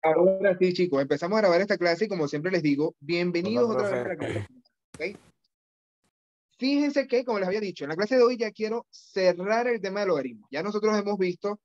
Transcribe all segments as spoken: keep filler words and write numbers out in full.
Ahora sí, chicos, empezamos a grabar esta clase y como siempre les digo, Hola, bienvenidos otra vez a la profe. clase. ¿Ok? Fíjense que, como les había dicho, en la clase de hoy ya quiero cerrar el tema del logaritmo. Ya nosotros hemos visto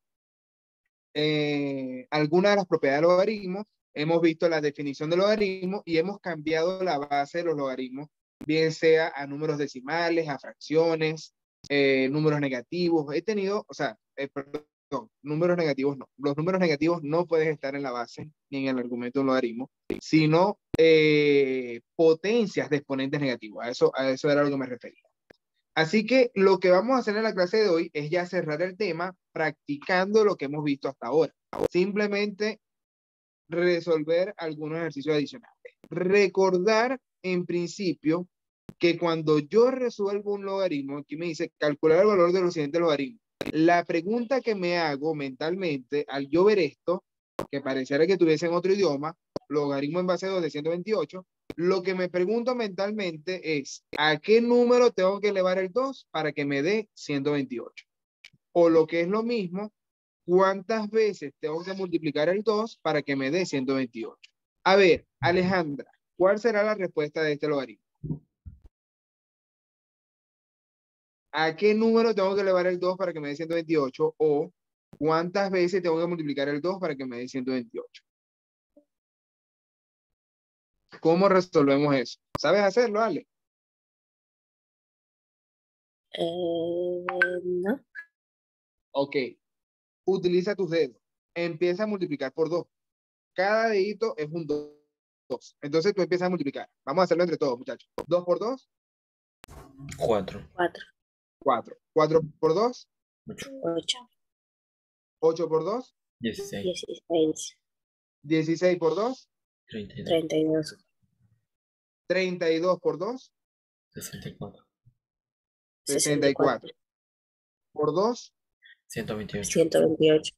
eh, algunas de las propiedades del logaritmo, hemos visto la definición del logaritmo y hemos cambiado la base de los logaritmos, bien sea a números decimales, a fracciones, eh, números negativos. He tenido, o sea, eh, perdón, números negativos no. Los números negativos no pueden estar en la base ni en el argumento de un logaritmo, sino eh, potencias de exponentes negativos. A eso, a eso era lo que me refería. Así que lo que vamos a hacer en la clase de hoy es ya cerrar el tema practicando lo que hemos visto hasta ahora. Simplemente resolver algunos ejercicios adicionales. Recordar en principio que cuando yo resuelvo un logaritmo, aquí me dice calcular el valor de los siguientes logaritmos. La pregunta que me hago mentalmente al yo ver esto, que pareciera que tuviese en otro idioma, logaritmo en base dos de ciento veintiocho, lo que me pregunto mentalmente es, ¿a qué número tengo que elevar el dos para que me dé ciento veintiocho? O lo que es lo mismo, ¿cuántas veces tengo que multiplicar el dos para que me dé ciento veintiocho? A ver, Alejandra, ¿cuál será la respuesta de este logaritmo? ¿A qué número tengo que elevar el dos para que me dé ciento veintiocho? O ¿cuántas veces tengo que multiplicar el dos para que me dé ciento veintiocho? ¿Cómo resolvemos eso? ¿Sabes hacerlo, Ale? Eh, no. Ok. Utiliza tus dedos. Empieza a multiplicar por dos. Cada dedito es un dos. Entonces tú empiezas a multiplicar. Vamos a hacerlo entre todos, muchachos. dos por dos, Cuatro. Cuatro. cuatro. cuatro por dos, Ocho. Ocho. ocho por dos, Dieciséis. Dieciséis. dieciséis por dos, Treinta y dos. Treinta y dos. treinta y dos por dos, Sesenta y cuatro. sesenta y cuatro. Por dos, Ciento veintiocho. Ciento veintiocho.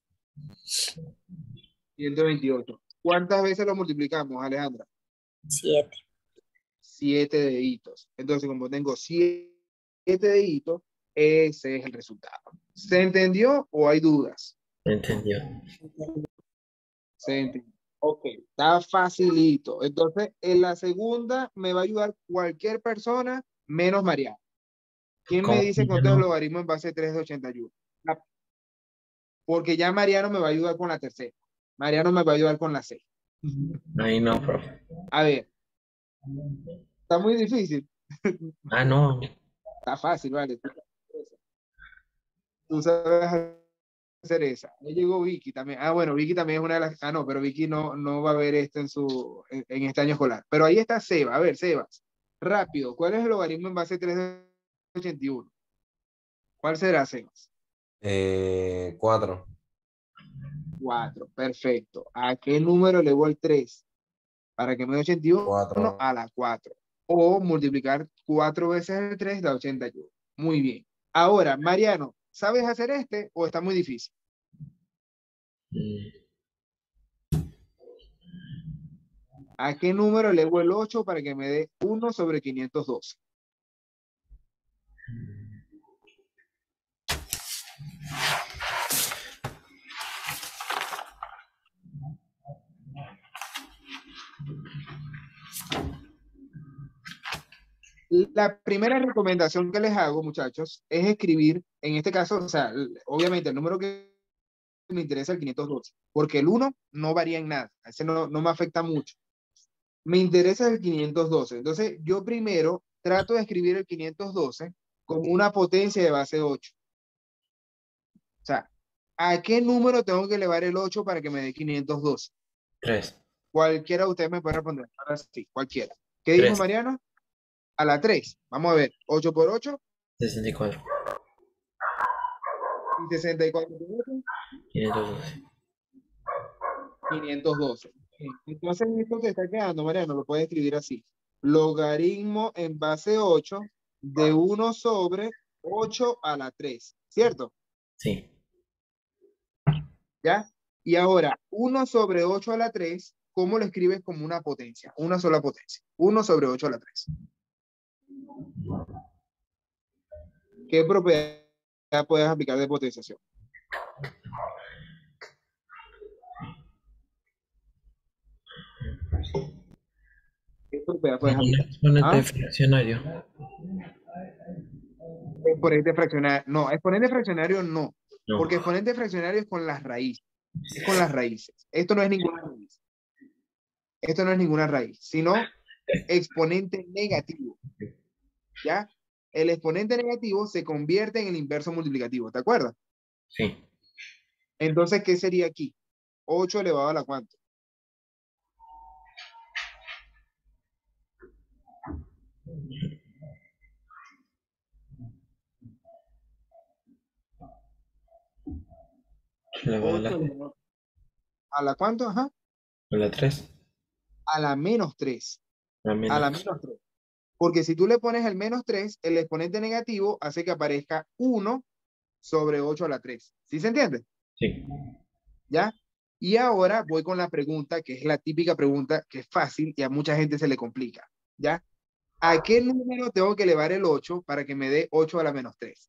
ciento veintiocho. ¿Cuántas veces lo multiplicamos, Alejandra? Siete. Siete deditos. Entonces, como tengo siete deditos, ese es el resultado. ¿Se entendió o hay dudas? Entendió. Se entendió. Ok, está facilito. Entonces, en la segunda me va a ayudar cualquier persona menos Mariano. ¿Quién me ¿Cómo dice que cuánto ya es el no? logaritmo en base tres de ochenta y uno? La- Porque ya Mariano me va a ayudar con la tercera. Mariano me va a ayudar con la seis. Ahí no, profe. A ver, está muy difícil. Ah, no. Está fácil, vale. Tú sabes hacer esa. Ya llegó Vicky también. Ah, bueno, Vicky también es una de las. Ah, no, pero Vicky no, no va a ver esto en su en, en este año escolar. Pero ahí está Seba. A ver, Sebas. Rápido. ¿Cuál es el logaritmo en base tres de ochenta y uno? ¿Cuál será, Sebas? Eh, cuatro. cuatro. Perfecto. ¿A qué número elevó el tres? Para que me dé ochenta y uno Cuatro. a la cuatro. O multiplicar cuatro veces el tres da ochenta y uno. Muy bien. Ahora, Mariano, ¿sabes hacer este o está muy difícil? Mm, ¿A qué número elevo el ocho para que me dé uno sobre quinientos doce? La primera recomendación que les hago, muchachos, es escribir, en este caso, o sea, obviamente el número que me interesa es el quinientos doce, porque el uno no varía en nada, ese no, no me afecta mucho. Me interesa el quinientos doce. Entonces, yo primero trato de escribir el quinientos doce como una potencia de base ocho. O sea, ¿a qué número tengo que elevar el ocho para que me dé quinientos doce? Tres. Cualquiera de ustedes me puede responder. Ahora sí, cualquiera. ¿Qué dijo Tres. Mariano? A la tres. Vamos a ver. ocho por ocho Sesenta y cuatro. y sesenta y cuatro por ocho. Quinientos doce. quinientos doce. Entonces, esto que está quedando, Mariano, lo puedes escribir así. Logaritmo en base ocho de uno sobre ocho a la tres. ¿Cierto? Sí. ¿Ya? Y ahora, uno sobre ocho a la tres, ¿cómo lo escribes como una potencia? Una sola potencia. uno sobre ocho a la tres. ¿Qué propiedad puedes aplicar de potenciación? Esto te puedes Un aplicar. exponente ¿Ah? fraccionario. Exponente fraccionario. No, exponente fraccionario no. No. Porque exponente fraccionario es con las raíces. Es con las raíces. Esto no es ninguna raíz. Esto no es ninguna raíz, sino exponente negativo. ¿Ya? El exponente negativo se convierte en el inverso multiplicativo. ¿Te acuerdas? Sí. Entonces, ¿qué sería aquí? ocho elevado a la cuánto. Elevado a la, ocho elevado a la cuánto, ajá. a la tres. A la menos tres. A A la menos. menos tres. Porque si tú le pones el menos tres, el exponente negativo hace que aparezca uno sobre ocho a la tres. ¿Sí se entiende? Sí. ¿Ya? Y ahora voy con la pregunta, que es la típica pregunta, que es fácil y a mucha gente se le complica. ¿Ya? ¿A qué número tengo que elevar el ocho para que me dé ocho a la menos tres?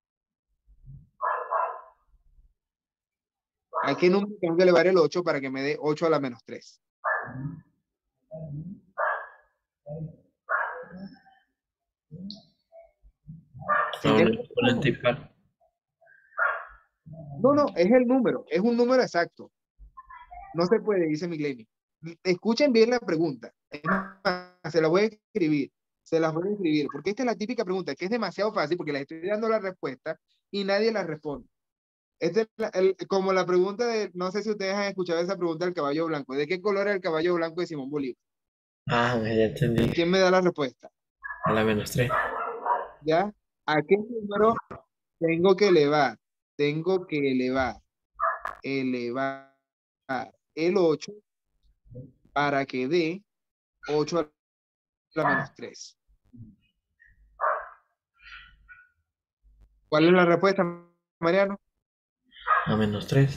¿A qué número tengo que elevar el ocho para que me dé ocho a la menos tres? A ¿Sí un tienes? exponente impar. No, no, es el número, es un número exacto. No se puede, dice Mileni. Escuchen bien la pregunta. Es más, se la voy a escribir. Se las voy a escribir, porque esta es la típica pregunta, que es demasiado fácil, porque les estoy dando la respuesta y nadie la responde. Esta es la- el- como la pregunta de, no sé si ustedes han escuchado esa pregunta del caballo blanco. ¿De qué color es el caballo blanco de Simón Bolívar? Ah, ya entendí. ¿Quién me da la respuesta? A la menos tres. ¿Ya? ¿A qué número tengo que elevar? Tengo que elevar, elevar el ocho para que dé ocho a la menos tres. ¿Cuál es la respuesta, Mariano? A menos tres.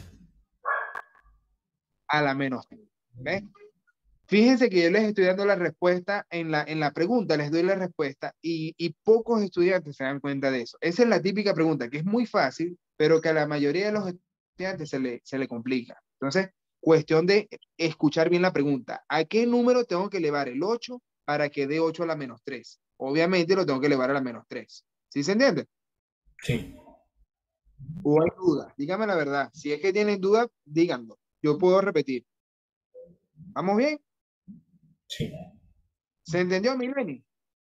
A la menos tres. ¿Ves? Fíjense que yo les estoy dando la respuesta en la, en la pregunta, les doy la respuesta y, y pocos estudiantes se dan cuenta de eso. Esa es la típica pregunta, que es muy fácil, pero que a la mayoría de los estudiantes se le, se le complica. Entonces, cuestión de escuchar bien la pregunta. ¿A qué número tengo que elevar el ocho para que dé ocho a la menos tres? Obviamente lo tengo que elevar a la menos tres. ¿Sí se entiende? Sí. ¿O hay duda? Dígame la verdad. Si es que tienen duda, díganlo. Yo puedo repetir. ¿Vamos bien? Sí. ¿Se entendió, Mileni?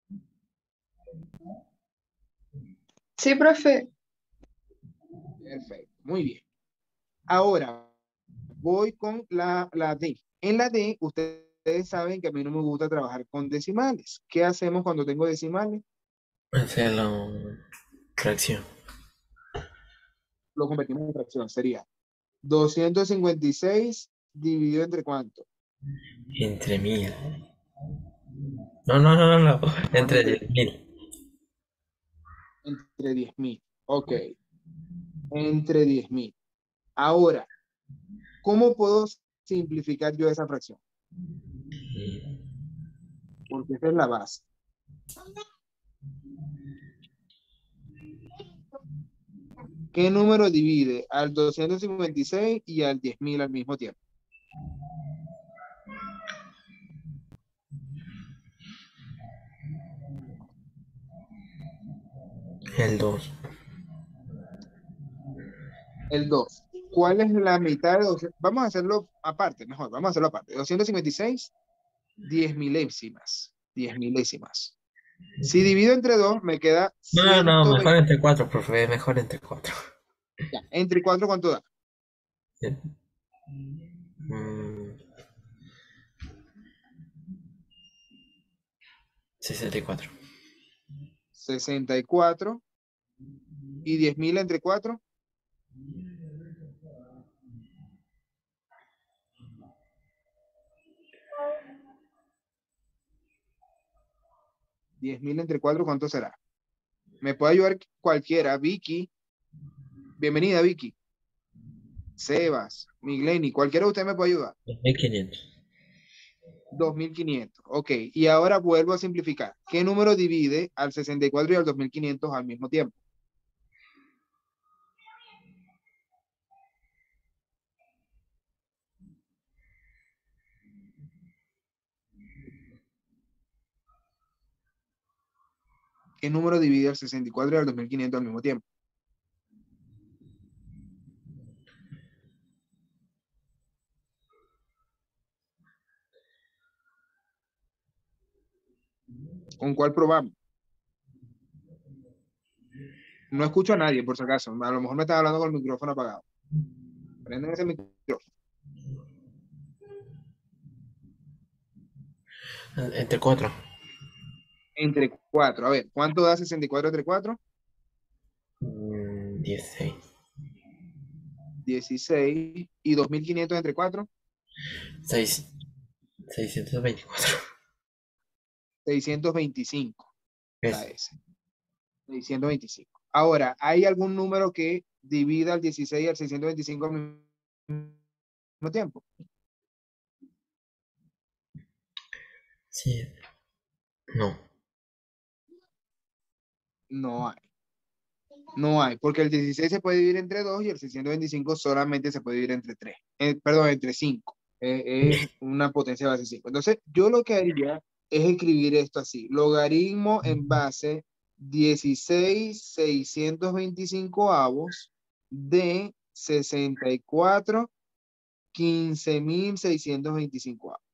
Sí, profe. Perfecto, muy bien. Ahora voy con la, la D. En la D, ustedes saben que a mí no me gusta trabajar con decimales. ¿Qué hacemos cuando tengo decimales? Hacer la fracción. Lo convertimos en fracción. Sería doscientos cincuenta y seis dividido entre cuánto? Entre mil. No, no, no, no, no. No, Entre entre, diez mil. entre diez mil. Ok, entre diez mil. Ahora, ¿cómo puedo simplificar yo esa fracción? Porque esa es la base. ¿Qué número divide al doscientos cincuenta y seis y al diez mil al mismo tiempo? El dos. El dos. ¿Cuál es la mitad de doscientos? Vamos a hacerlo aparte, mejor, vamos a hacerlo aparte. doscientos cincuenta y seis, diez milésimas. diez milésimas. Si divido entre dos, me queda No, no, no, ciento mejor veinte. entre cuatro, profe. Mejor entre cuatro. Ya, entre cuatro, ¿cuánto da? Mm, sesenta y cuatro. sesenta y cuatro. ¿Y diez mil entre cuatro? diez mil entre cuatro, ¿cuánto será? Me puede ayudar cualquiera. Vicky, bienvenida, Vicky. Sebas, Migleni, cualquiera de ustedes me puede ayudar. dos mil quinientos. dos mil quinientos. Ok, y ahora vuelvo a simplificar. ¿Qué número divide al sesenta y cuatro y al dos mil quinientos al mismo tiempo? ¿qué número divide el sesenta y cuatro y el dos mil quinientos al mismo tiempo? ¿Con cuál probamos? No escucho a nadie, por si acaso. A lo mejor me estás hablando con el micrófono apagado. Prenden ese micrófono. Entre cuatro. Entre cuatro. A ver, ¿cuánto da sesenta y cuatro entre cuatro? Mm, dieciséis. dieciséis. ¿Y dos mil quinientos entre cuatro? seis. seiscientos veinticuatro. seiscientos veinticinco. Da Es. ese. seiscientos veinticinco. Ahora, ¿hay algún número que divida al dieciséis y al seiscientos veinticinco al mismo tiempo? Sí. No. No hay. No hay, porque el dieciséis se puede dividir entre dos y el seiscientos veinticinco solamente se puede dividir entre tres. Eh, perdón, entre cinco. Eh, es una potencia de base cinco. Entonces, yo lo que haría es escribir esto así. Logaritmo en base dieciséis seiscientos veinticinco avos de sesenta y cuatro quince mil seiscientos veinticinco avos.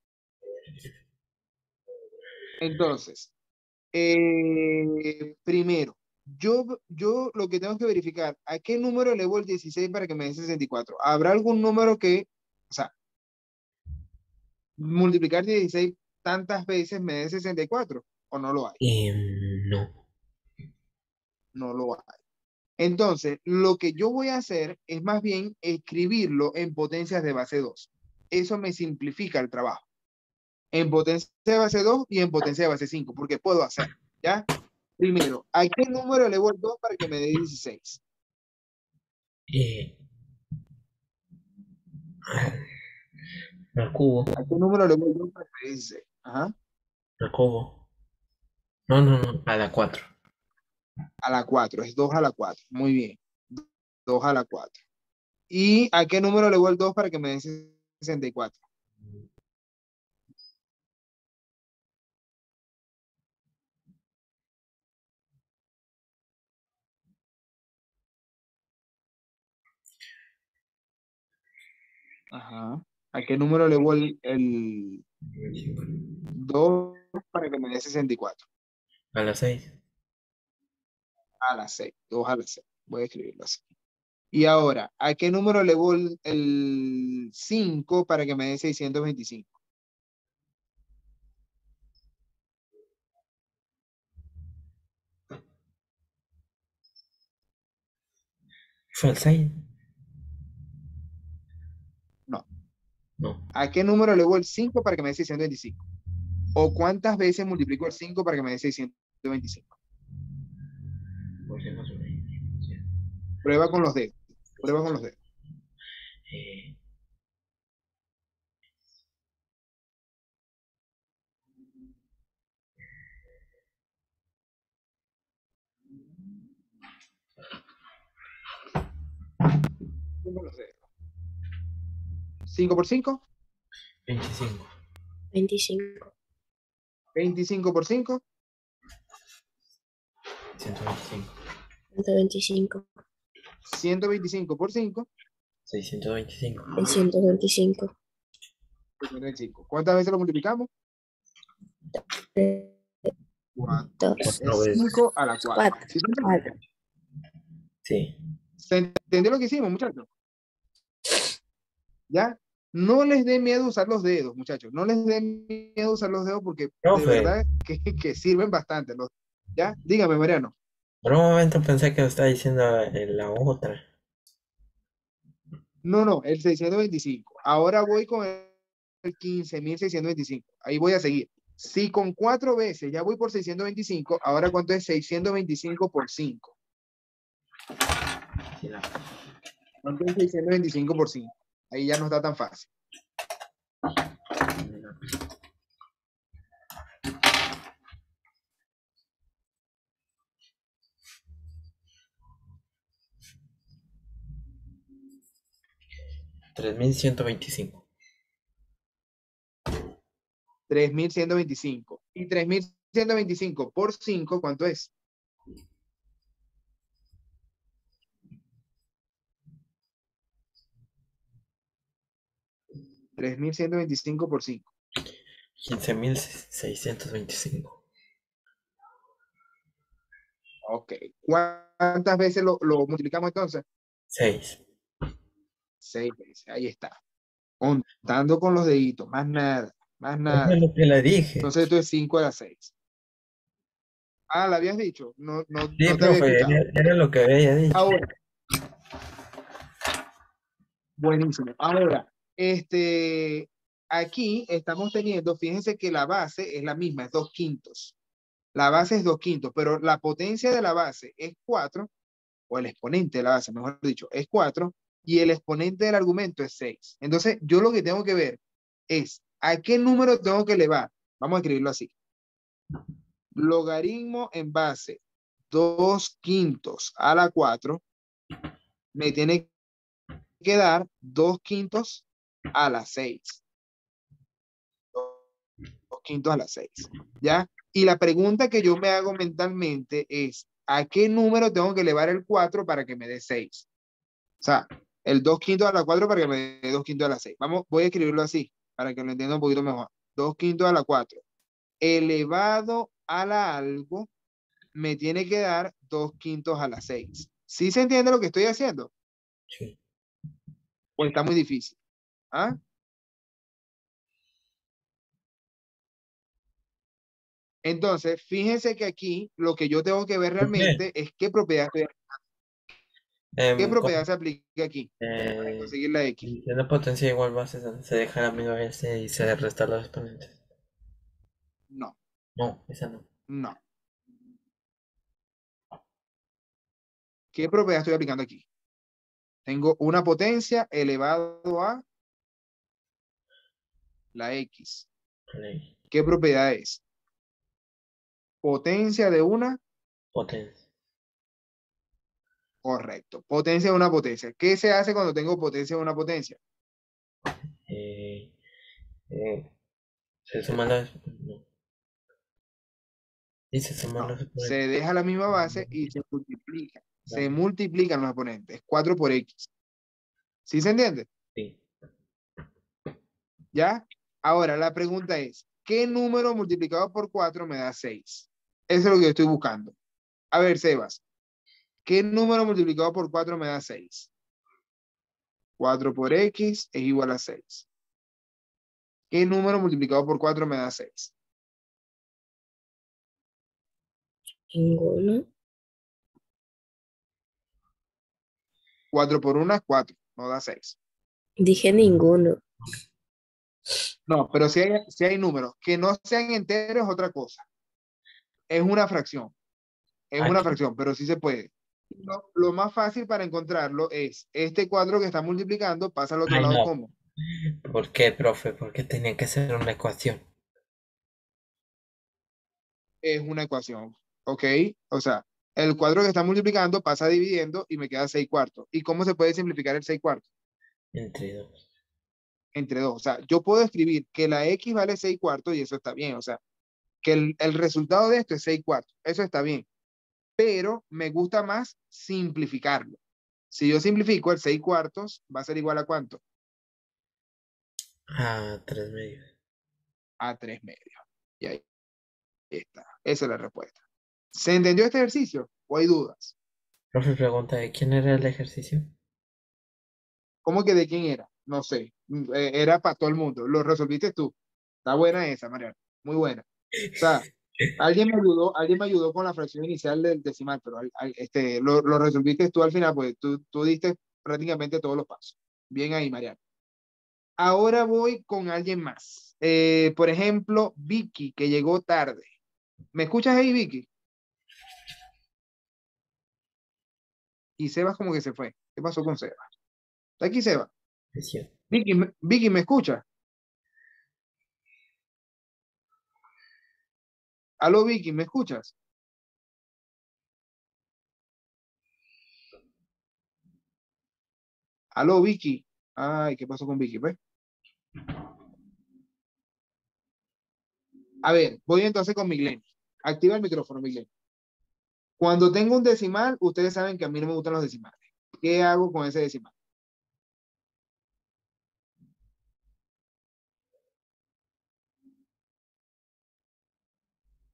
Entonces, eh, primero, yo, yo lo que tengo que verificar, ¿a qué número elevo el dieciséis para que me dé sesenta y cuatro? ¿Habrá algún número que, o sea, multiplicar dieciséis tantas veces me dé sesenta y cuatro? ¿O no lo hay? Em, no. No lo hay. Entonces, lo que yo voy a hacer es más bien escribirlo en potencias de base dos. Eso me simplifica el trabajo. En potencia de base dos y en potencia de base cinco, porque puedo hacer, ¿ya? Primero, ¿a qué número elevo el dos para que me dé dieciséis? Eh, al cubo. ¿A qué número elevo el dos para que me dé dieciséis? Ajá. Al cubo. No, no, no. A la cuatro. A la cuatro, es dos a la cuatro. Muy bien. dos a la cuatro. ¿Y a qué número elevo el dos para que me dé sesenta y cuatro? Ajá. ¿A qué número elevo el, el dos para que me dé sesenta y cuatro? A las seis. A la seis. dos a la seis. Voy a escribirlo así. Y ahora, ¿a qué número elevo el, el cinco para que me dé seiscientos veinticinco? ¿Fue al seis? No. No. ¿A qué número elevo el cinco para que me dé seiscientos veinticinco? ¿O cuántas veces multiplico el cinco para que me dé seiscientos veinticinco? Por si no se me- sí. Prueba con los dedos. Prueba con los dedos. Eh, Prueba con los dedos. ¿cinco por cinco? veinticinco. veinticinco. ¿veinticinco por cinco? ciento veinticinco. ciento veinticinco. ciento veinticinco por cinco. seiscientos veinticinco. seiscientos veinticinco. seiscientos veinticinco. ¿Cuántas veces lo multiplicamos? cuatro. Dos. Cuatro Es veces. cinco a la cuatro. Cuatro. ¿Sí se entiende? Cuatro. Sí. ¿Se entendió lo que hicimos, muchachos? ¿Ya? No les dé miedo usar los dedos, muchachos. No les dé miedo usar los dedos porque de Profe. verdad que, que sirven bastante. Los, ¿ya? Dígame, Mariano. Por un momento pensé que estaba diciendo eh, la otra. No, no, el seiscientos veinticinco. Ahora voy con el quince mil seiscientos veinticinco. Ahí voy a seguir. Si con cuatro veces ya voy por seiscientos veinticinco, ahora ¿cuánto es seiscientos veinticinco por cinco? Sí, la- ¿Cuánto es seiscientos veinticinco por cinco? Ahí ya no está tan fácil. tres mil ciento veinticinco. tres mil ciento veinticinco. Y tres mil ciento veinticinco por cinco, ¿cuánto es? tres mil ciento veinticinco por cinco. quince mil seiscientos veinticinco. Ok. ¿Cuántas veces lo, lo multiplicamos entonces? seis. Seis veces. Ahí está. Contando con los deditos. Más nada. Más Eso nada. es lo que le dije. Entonces esto es cinco a la seis. Ah, ¿la habías dicho? No, no, Sí, no te había profe, escuchado. era, era lo que había dicho. Ahora. Buenísimo. Ahora, este, aquí estamos teniendo, fíjense que la base es la misma, es dos quintos. La base es dos quintos, pero la potencia de la base es cuatro, o el exponente de la base, mejor dicho, es cuatro, y el exponente del argumento es seis. Entonces, yo lo que tengo que ver es, ¿a qué número tengo que elevar? Vamos a escribirlo así. Logaritmo en base dos quintos a la cuatro me tiene que dar dos quintos a la seis. Dos quintos a la seis. ¿Ya? Y la pregunta que yo me hago mentalmente es, ¿a qué número tengo que elevar el cuatro para que me dé seis? O sea, el dos quintos a la cuatro para que me dé dos quintos a la seis. Vamos, voy a escribirlo así, para que lo entienda un poquito mejor. dos quintos a la cuatro elevado a la algo me tiene que dar dos quintos a la seis. ¿Sí se entiende lo que estoy haciendo? Sí. ¿O está muy difícil? ¿Ah? Entonces, fíjense que aquí lo que yo tengo que ver ¿Por qué? realmente es qué propiedad, estoy- qué Em, con- propiedad se aplica aquí para eh, conseguir la X. si tiene potencia igual base, se deja la misma base y se resta los exponentes. No, No, esa no. no. ¿Qué propiedad estoy aplicando aquí? Tengo una potencia elevado a la X. Ley. ¿Qué propiedad es? Potencia de una, Potencia. correcto. Potencia de una potencia. ¿Qué se hace cuando tengo potencia de una potencia? Eh, eh, se suman los. No. Y se suman No, los exponentes. se deja la misma base y se multiplica. Se Vale. multiplican los exponentes. cuatro por X. ¿Sí se entiende? Sí. ¿Ya? Ahora, la pregunta es, ¿qué número multiplicado por cuatro me da seis? Eso es lo que yo estoy buscando. A ver, Sebas, ¿qué número multiplicado por cuatro me da seis? cuatro por X es igual a seis. ¿Qué número multiplicado por cuatro me da seis? Ninguno. cuatro por uno es cuatro, no da seis. Dije ninguno. No, pero si hay, si hay números que no sean enteros es otra cosa. Es una fracción. Es una Aquí. fracción, pero sí se puede. Lo, lo más fácil para encontrarlo es este cuatro que está multiplicando pasa al otro Ay, lado no. como. ¿Por qué, profe? Porque tenía que ser una ecuación. Es una ecuación, ¿ok? O sea, el cuadro que está multiplicando pasa dividiendo y me queda seis cuartos. ¿Y cómo se puede simplificar el seis cuartos? Entre dos. Entre dos. O sea, yo puedo escribir que la X vale seis cuartos y eso está bien. O sea, que el, el resultado de esto es seis cuartos. Eso está bien. Pero me gusta más simplificarlo. Si yo simplifico, el seis cuartos va a ser igual a ¿cuánto? Ah, tres medios. A tres medios. Y ahí está. Esa es la respuesta. ¿Se entendió este ejercicio? ¿O hay dudas? Profe, pregunta de quién era el ejercicio. ¿Cómo que de quién era? No sé. Mm, eh, Era para todo el mundo. Lo resolviste tú. Está buena esa, Mariana. Muy buena. O sea, alguien me ayudó, alguien me ayudó con la fracción inicial del decimal, pero al- al- este, lo, lo resolviste tú al final, pues tú, tú diste prácticamente todos los pasos. Bien ahí, Mariana. Ahora voy con alguien más. Eh, por ejemplo, Vicky, que llegó tarde. ¿Me escuchas ahí, Vicky? Y Sebas como que se fue. ¿Qué pasó con Sebas? ¿Está aquí Sebas? Es cierto. Vicky, me- Vicky, ¿me escucha? Aló, Vicky, ¿me escuchas? Aló, Vicky. Ay, ¿qué pasó con Vicky? Pues? A ver, voy entonces con Miguel. Activa el micrófono, Miguel. Cuando tengo un decimal, ustedes saben que a mí no me gustan los decimales. ¿Qué hago con ese decimal?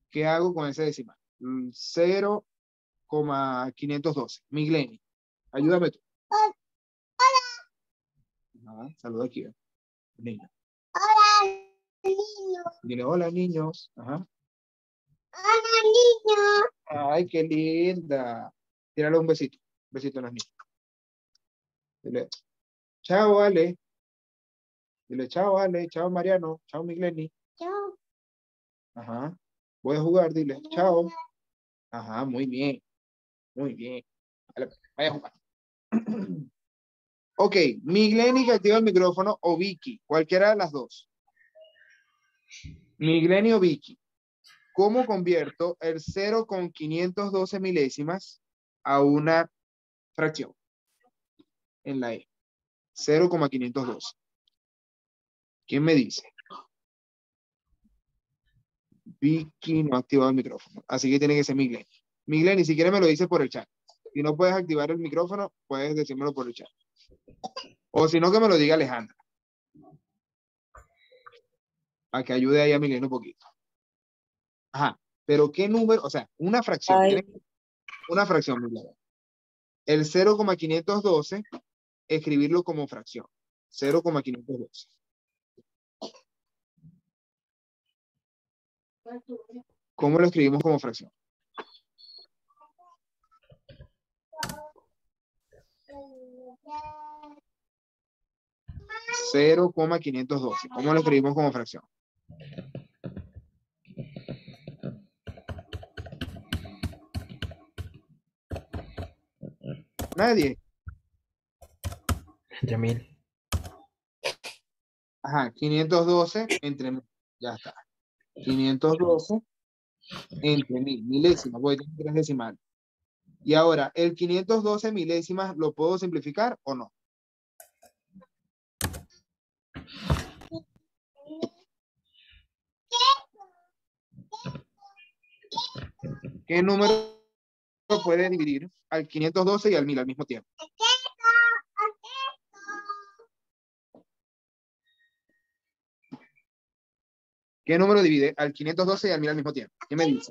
¿Qué hago con ese decimal? Mm, cero coma quinientos doce. Migleni, ayúdame tú. Ajá, saluda aquí. ¿eh? Niño. Hola, niño. Dile hola, niños. Ajá. Hola, niño. Ay, qué linda. Tírale un besito. Un besito a las niñas. Dile, chao, Ale. Dile, chao, Ale. Chao, Mariano. Chao, Migleni. Chao. Ajá. Voy a jugar, dile, chao. Ajá, muy bien. Muy bien. Vale, vaya a jugar. Ok, Migleni que activa el micrófono o Vicky, cualquiera de las dos. Migleni o Vicky. ¿Cómo convierto el cero con quinientos doce milésimas a una fracción en la E? cero coma quinientos doce. ¿Quién me dice? Vicky no ha activado el micrófono, así que tiene que ser Migleni. Migleni, si quieres me lo dices por el chat. Si no puedes activar el micrófono, puedes decírmelo por el chat. O si no, que me lo diga Alejandra. Para que ayude ahí a Migleni un poquito. Ajá, pero ¿qué número? O sea, una fracción. Ay, Tiene una fracción, Migleni. El cero coma quinientos doce, escribirlo como fracción. cero coma quinientos doce. ¿Cómo lo escribimos como fracción? cero coma quinientos doce. ¿Cómo lo escribimos como fracción? Nadie. Entre mil. Ajá, quinientos doce entre mil. Ya está. quinientos doce entre mil. Milésimas. Voy a tener tres decimales. Y ahora, ¿el quinientos doce milésimas lo puedo simplificar o no? ¿Qué número puede dividir al quinientos doce y al mil al mismo tiempo? ¿Qué número divide al quinientos doce y al mil al mismo tiempo? ¿Qué me dice?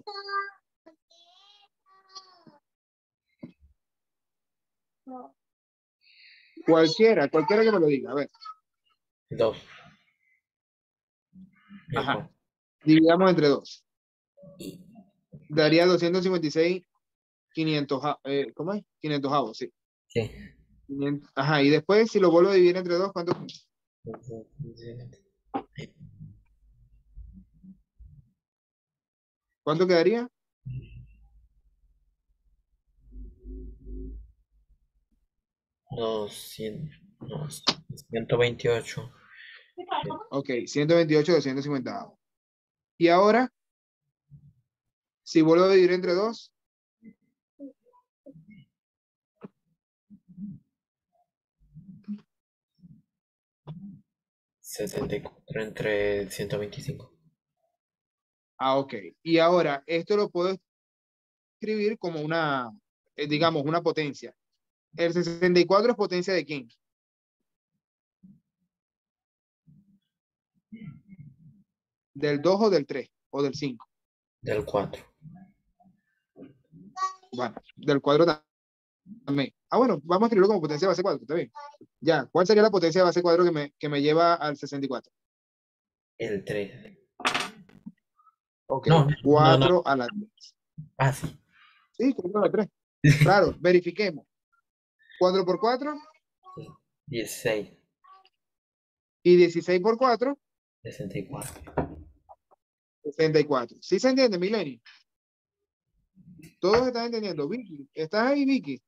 Cualquiera, cualquiera que me lo diga. A ver. Dos. Y el Ajá. cuatro. Dividamos entre dos. Daría doscientos cincuenta y seis, quinientos, eh, ¿cómo es? quinientos avos, sí. Sí. quinientos, ajá, y después, si lo vuelvo a dividir entre dos, ¿cuánto? ¿Cuánto quedaría? Doscientos. No, ciento veintiocho. Ok, ciento veintiocho, doscientos cincuenta avos. Y ahora, si vuelvo a dividir entre dos, setenta y cuatro entre ciento veinticinco. ah, ok. Y ahora, esto lo puedo escribir como una, eh, digamos, una potencia. ¿El sesenta y cuatro es potencia de quién? ¿Del dos o del tres? ¿O del cinco? Del cuatro. Bueno, del cuatro también. Ah, bueno, vamos a escribirlo como potencia de base cuatro, ¿está bien? Ya, ¿cuál sería la potencia de base cuatro que me, que me lleva al sesenta y cuatro? El tres. Ok, No, no, no. cuatro a la tres. Ah, sí. Sí, cuatro a la tres. Claro, verifiquemos. cuatro por cuatro dieciséis. y dieciséis por cuatro, sesenta y cuatro. sesenta y cuatro. ¿Sí se entiende, Milenio? Todos están entendiendo. Vicky, ¿estás ahí, Vicky?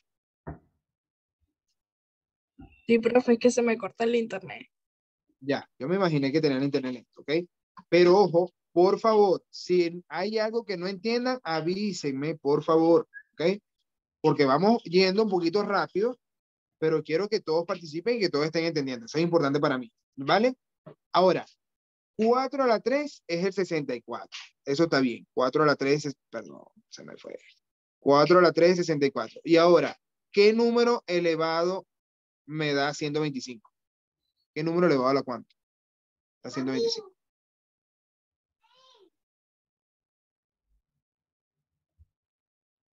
Sí, profe, es que se me corta el internet. Ya, yo me imaginé que tenían internet lento, ¿ok? Pero ojo, por favor, si hay algo que no entiendan, avísenme, por favor, ¿ok? Porque vamos yendo un poquito rápido, pero quiero que todos participen y que todos estén entendiendo. Eso es importante para mí, ¿vale? Ahora, cuatro a la tres es el sesenta y cuatro. Eso está bien. cuatro a la tres es, perdón, se me fue. cuatro a la tres es sesenta y cuatro. Y ahora, ¿qué número elevado me da ciento veinticinco? ¿Qué número elevado a la cuánto? A ciento veinticinco.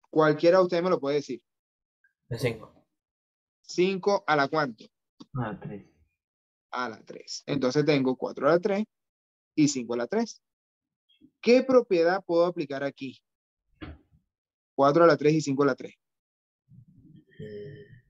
Cualquiera de ustedes me lo puede decir. De cinco. cinco a la cuánto? A la tres. A la tres. Entonces tengo cuatro a la tres y cinco a la tres. ¿Qué propiedad puedo aplicar aquí? cuatro a la tres y cinco a la tres. Mm,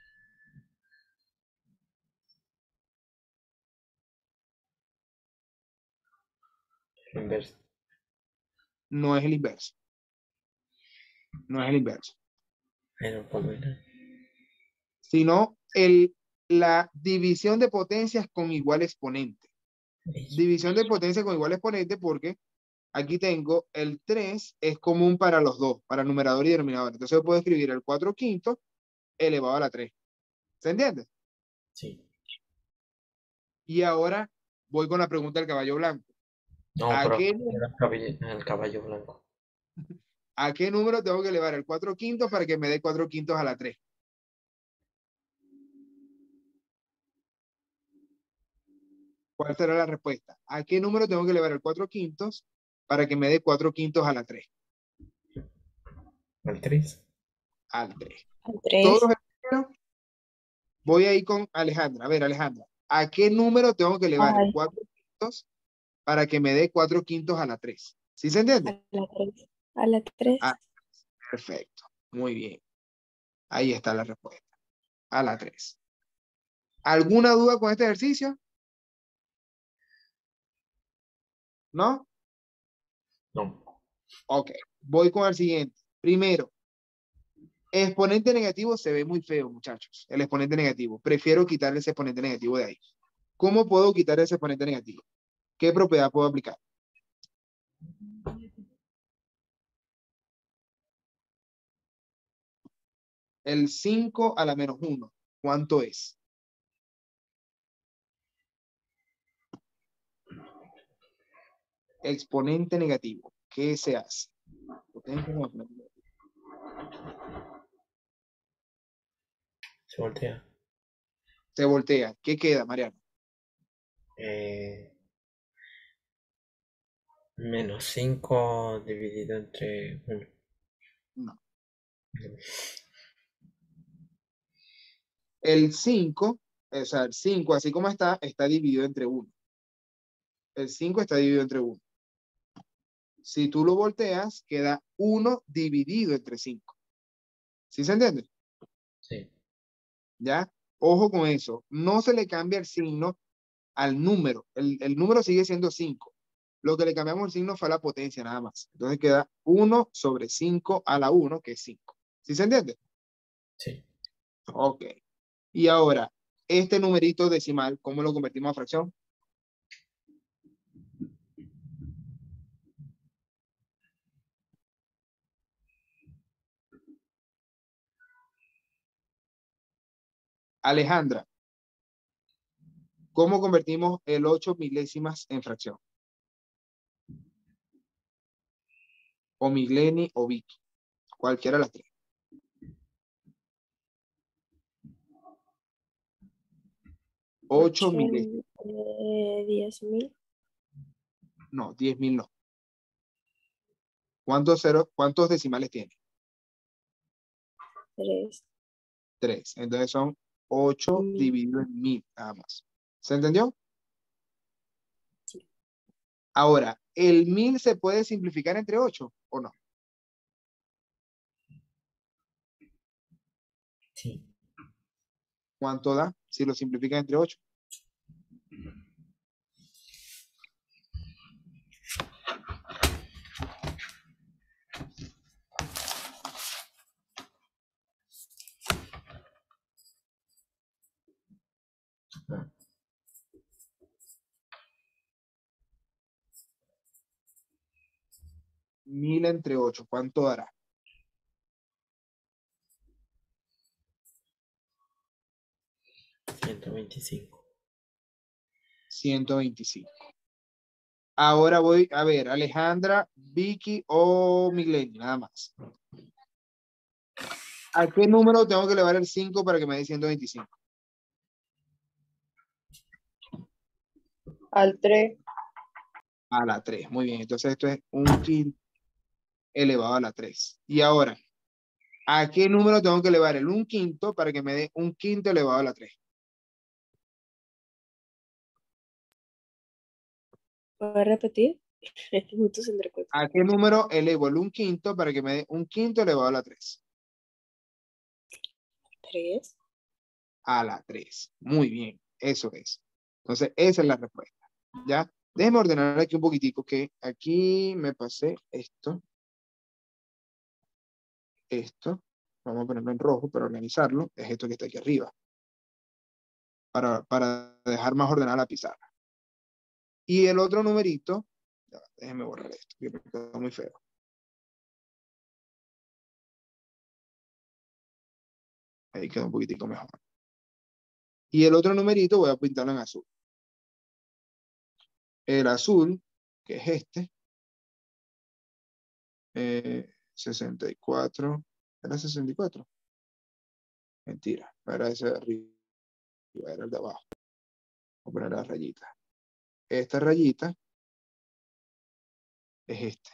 el inverso. No es el inverso. No es el inverso. Pero por menos. Sino el, la división de potencias con igual exponente. División de potencia con igual exponente porque aquí tengo el tres es común para los dos, para numerador y denominador. Entonces yo puedo escribir el cuatro quintos elevado a la tres. ¿Se entiende? Sí. Y ahora voy con la pregunta del caballo blanco. No, ¿A pero qué, era el caballo, el caballo blanco. ¿A qué número tengo que elevar el cuatro quintos para que me dé cuatro quintos a la tres? ¿Cuál será la respuesta? ¿A qué número tengo que elevar el cuatro quintos para que me dé cuatro quintos a la tres? El tres. Al tres. Al tres. Todos los números. Voy a ir con Alejandra. A ver, Alejandra, ¿a qué número tengo que elevar el Ay, cuatro quintos para que me dé cuatro quintos a la tres? ¿Sí se a entiende? la tres. A la tres. Ah, perfecto. Muy bien. Ahí está la respuesta. A la tres. ¿Alguna duda con este ejercicio? ¿No? No. Ok. Voy con el siguiente. Primero, exponente negativo se ve muy feo, muchachos. El exponente negativo. Prefiero quitarle ese exponente negativo de ahí. ¿Cómo puedo quitar ese exponente negativo? ¿Qué propiedad puedo aplicar? El cinco a la menos uno. ¿Cuánto es? Exponente negativo. ¿Qué se hace? Potencia con exponente negativo. Se voltea. Se voltea. ¿Qué queda, Mariano? Eh, menos cinco dividido entre uno. No. El cinco, o sea, el cinco, así como está, está dividido entre uno. El cinco está dividido entre uno. Si tú lo volteas, queda uno dividido entre cinco. ¿Sí se entiende? Sí. ¿Ya? Ojo con eso. No se le cambia el signo al número. El, el número sigue siendo cinco. Lo que le cambiamos el signo fue a la potencia nada más. Entonces queda uno sobre cinco a la uno, que es cinco. ¿Sí se entiende? Sí. Ok. Y ahora, este numerito decimal, ¿cómo lo convertimos a fracción? Alejandra, ¿cómo convertimos el ocho milésimas en fracción? O Migleni o Vicky. Cualquiera de las tres. ocho milésimas. Eh, diez mil. No, diez mil no. ¿Cuántos, ceros, ¿Cuántos decimales tiene? Tres. tres. Entonces son ocho Mil. dividido en mil, nada más. ¿Se entendió? Sí. Ahora, ¿el mil se puede simplificar entre ocho o no? Sí. ¿Cuánto da si lo simplifica entre ocho? Ah, mil entre ocho, ¿cuánto dará? ciento veinticinco. ciento veinticinco. Ahora voy a ver, Alejandra, Vicky o Migleni, nada más. ¿A qué número tengo que elevar el cinco para que me dé ciento veinticinco? Al tres. A la tres. Muy bien, entonces esto es un quinto elevado a la tres. Y ahora, ¿A qué número tengo que elevar el un quinto para que me dé un quinto elevado a la tres? ¿Puedo repetir? Es que justo se me recuerda. ¿A qué número elevo el un quinto para que me dé un quinto elevado a la tres? Tres. A la tres. Muy bien, eso es. Entonces, esa es la respuesta. ¿Ya? Déjeme ordenar aquí un poquitico, que aquí me pasé esto, esto. Vamos a ponerlo en rojo para organizarlo. Es esto que está aquí arriba. Para, para dejar más ordenada la pizarra. Y el otro numerito, ya, déjenme borrar esto, que me quedó muy feo. Ahí quedó un poquitico mejor. Y el otro numerito voy a pintarlo en azul. El azul, que es este, eh, sesenta y cuatro, ¿era sesenta y cuatro? Mentira, era ese de arriba, era el de abajo. Voy a poner la rayita. Esta rayita es este.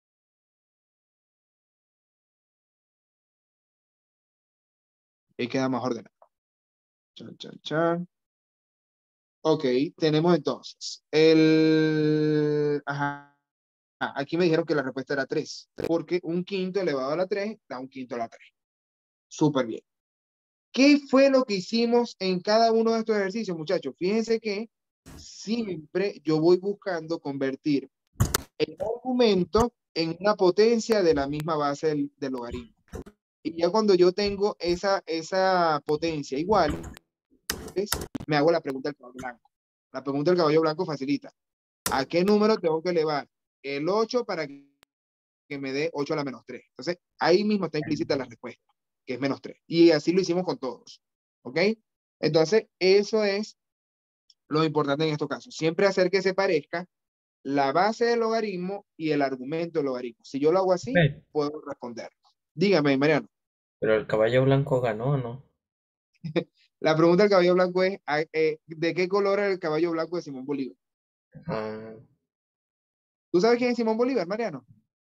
Y queda más ordenado. Chan, chan, chan. Ok, tenemos entonces el... Ajá. Ah, aquí me dijeron que la respuesta era tres, porque un quinto elevado a la tres da un quinto a la tres. Súper bien. ¿Qué fue lo que hicimos en cada uno de estos ejercicios, muchachos? Fíjense que siempre yo voy buscando convertir el argumento en una potencia de la misma base del, del logaritmo. Y ya cuando yo tengo esa, esa potencia igual, ¿ves? Me hago la pregunta del caballo blanco. La pregunta del caballo blanco facilita. ¿A qué número tengo que elevar el ocho para que que me dé ocho a la menos tres? Entonces, ahí mismo está implícita la respuesta, que es menos tres. Y así lo hicimos con todos. ¿Ok? Entonces, eso es lo importante en estos casos. Siempre hacer que se parezca la base del logaritmo y el argumento del logaritmo. Si yo lo hago así, Ve, puedo responder. Dígame, Mariano. pero el caballo blanco ganó, ¿o no? La pregunta del caballo blanco es, ah, eh, ¿de qué color era el caballo blanco de Simón Bolívar? Ah, ¿Tú sabes quién es Simón Bolívar, Mariano?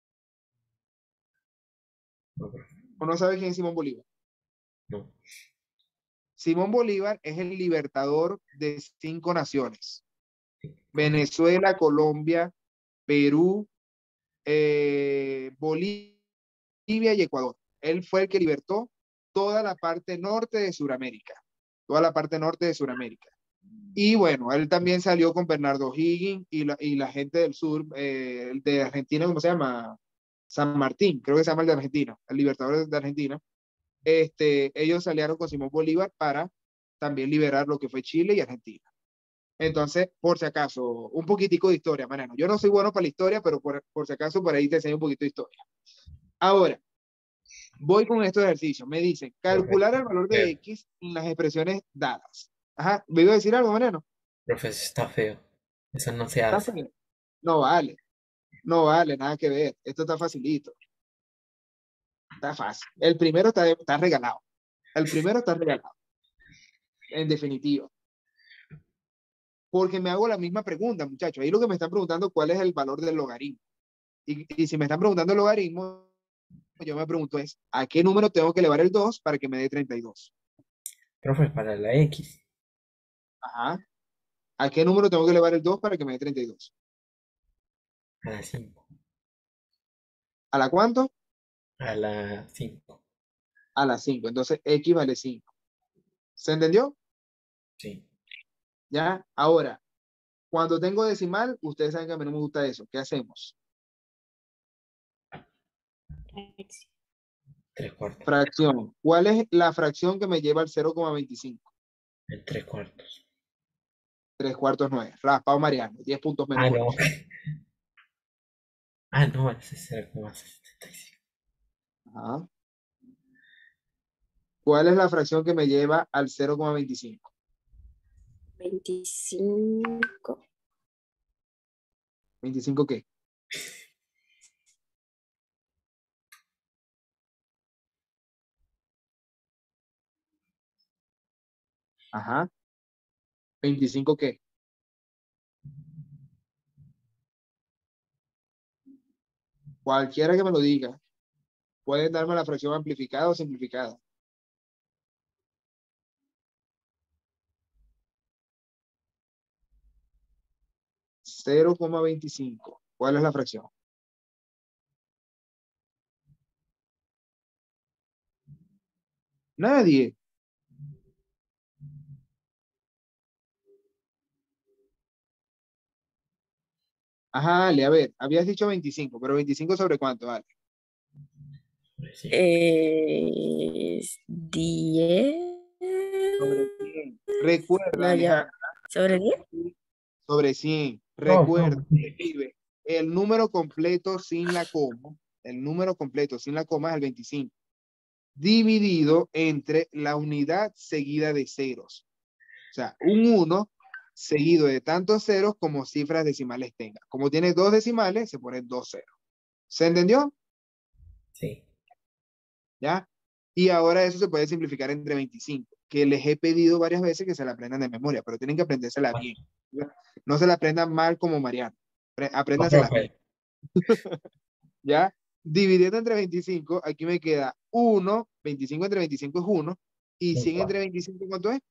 no, profe, ¿O no sabes quién es Simón Bolívar? no. Simón Bolívar es el libertador de cinco naciones. Sí, Venezuela, Colombia, Perú, eh, Bolivia y Ecuador. Él fue el que libertó toda la parte norte de Sudamérica. Toda la parte norte de Sudamérica. Y bueno, él también salió con Bernardo O'Higgins y la, y la gente del sur, eh, de Argentina, ¿cómo se llama? San Martín, creo que se llama el de Argentina, el libertador de Argentina. Este, ellos salieron con Simón Bolívar para también liberar lo que fue Chile y Argentina. Entonces, por si acaso, un poquitico de historia, Mariano. Yo no soy bueno para la historia, pero por, por si acaso por ahí te enseño un poquito de historia. Ahora, voy con estos ejercicios. Me dicen, profe, calcular el valor de feo. X en las expresiones dadas. Ajá, ¿me iba a decir algo, Mariano? Profe, eso está feo. Eso no se ¿Está hace. fácil? No vale, no vale, nada que ver. Esto está facilito, está fácil. El primero está, está regalado. El primero está regalado, en definitiva. Porque me hago la misma pregunta, muchachos. Ahí lo que me están preguntando, ¿cuál es el valor del logaritmo? Y, y si me están preguntando el logaritmo, yo me pregunto es, ¿a qué número tengo que elevar el dos para que me dé treinta y dos? Profe, para la X, Ajá. ¿A qué número tengo que elevar el dos para que me dé treinta y dos? a la cinco. ¿A la cuánto? A la cinco. A la cinco. Entonces, X vale cinco. ¿Se entendió? Sí. Ya. Ahora, cuando tengo decimal, ustedes saben que a mí no me gusta eso. ¿Qué hacemos? X. Tres cuartos. Fracción. ¿Cuál es la fracción que me lleva al cero coma veinticinco? En tres cuartos. Tres cuartos nueve. Raspado Mariano. diez puntos menos Ah, por no. eso. Ah, no, ese es cero coma setenta y cinco. Ajá. ¿Cuál es la fracción que me lleva al cero coma veinticinco? Veinticinco. ¿veinticinco qué? Ajá. ¿veinticinco qué? Cualquiera que me lo diga. Pueden darme la fracción amplificada o simplificada. cero coma veinticinco. ¿Cuál es la fracción? Nadie. Ajá, Ale, a ver, habías dicho veinticinco, pero veinticinco sobre cuánto, vale. Sí. Es diez. Sobre cien. Recuerda, No, ya. Alejandra, ¿Sobre diez? sobre cien. No, Recuerda, no. escribe el número completo sin la coma, el número completo sin la coma es el veinticinco, dividido entre la unidad seguida de ceros. O sea, un uno seguido de tantos ceros como cifras decimales tenga. Como tiene dos decimales, se pone dos ceros. ¿Se entendió? Sí. ¿Ya? Y ahora eso se puede simplificar entre veinticinco, que les he pedido varias veces que se la aprendan de memoria, pero tienen que aprendérsela bien. No se la aprendan mal como Mariano. Apre- No, Apréndanselas profe. bien. ¿Ya? Dividiendo entre veinticinco, aquí me queda uno, veinticinco entre veinticinco es uno, y Un cien entre cuatro. veinticinco, ¿cuánto es?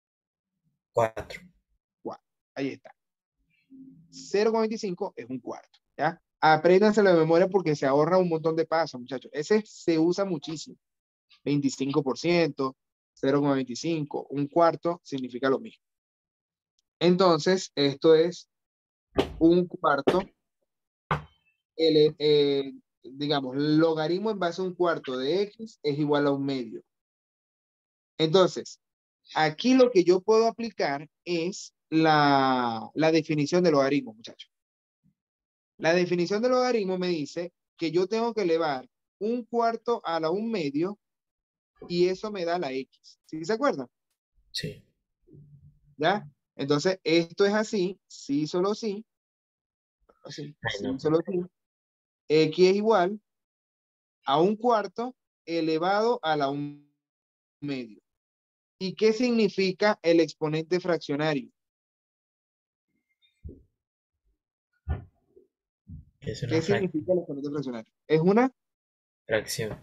Cuatro. cuatro. Ahí está. cero coma veinticinco es un cuarto. ¿Ya? Apréndanselo de memoria porque se ahorra un montón de pasos, muchachos. Ese se usa muchísimo. veinticinco por ciento, cero coma veinticinco, un cuarto significa lo mismo. Entonces, esto es un cuarto, el, eh, digamos, logaritmo en base a un cuarto de x es igual a un medio. Entonces, aquí lo que yo puedo aplicar es la, la definición de logaritmo, muchachos. La definición de logaritmo me dice que yo tengo que elevar un cuarto a la un medio y eso me da la x. ¿Sí se acuerdan? Sí. ¿Ya? Entonces, esto es así, sí, solo sí, así, Ay, sí, no. solo sí. X es igual a un cuarto elevado a la un medio. ¿Y qué significa el exponente fraccionario? Es una ¿Qué fra- significa el exponente fraccionario? Es una, fracción.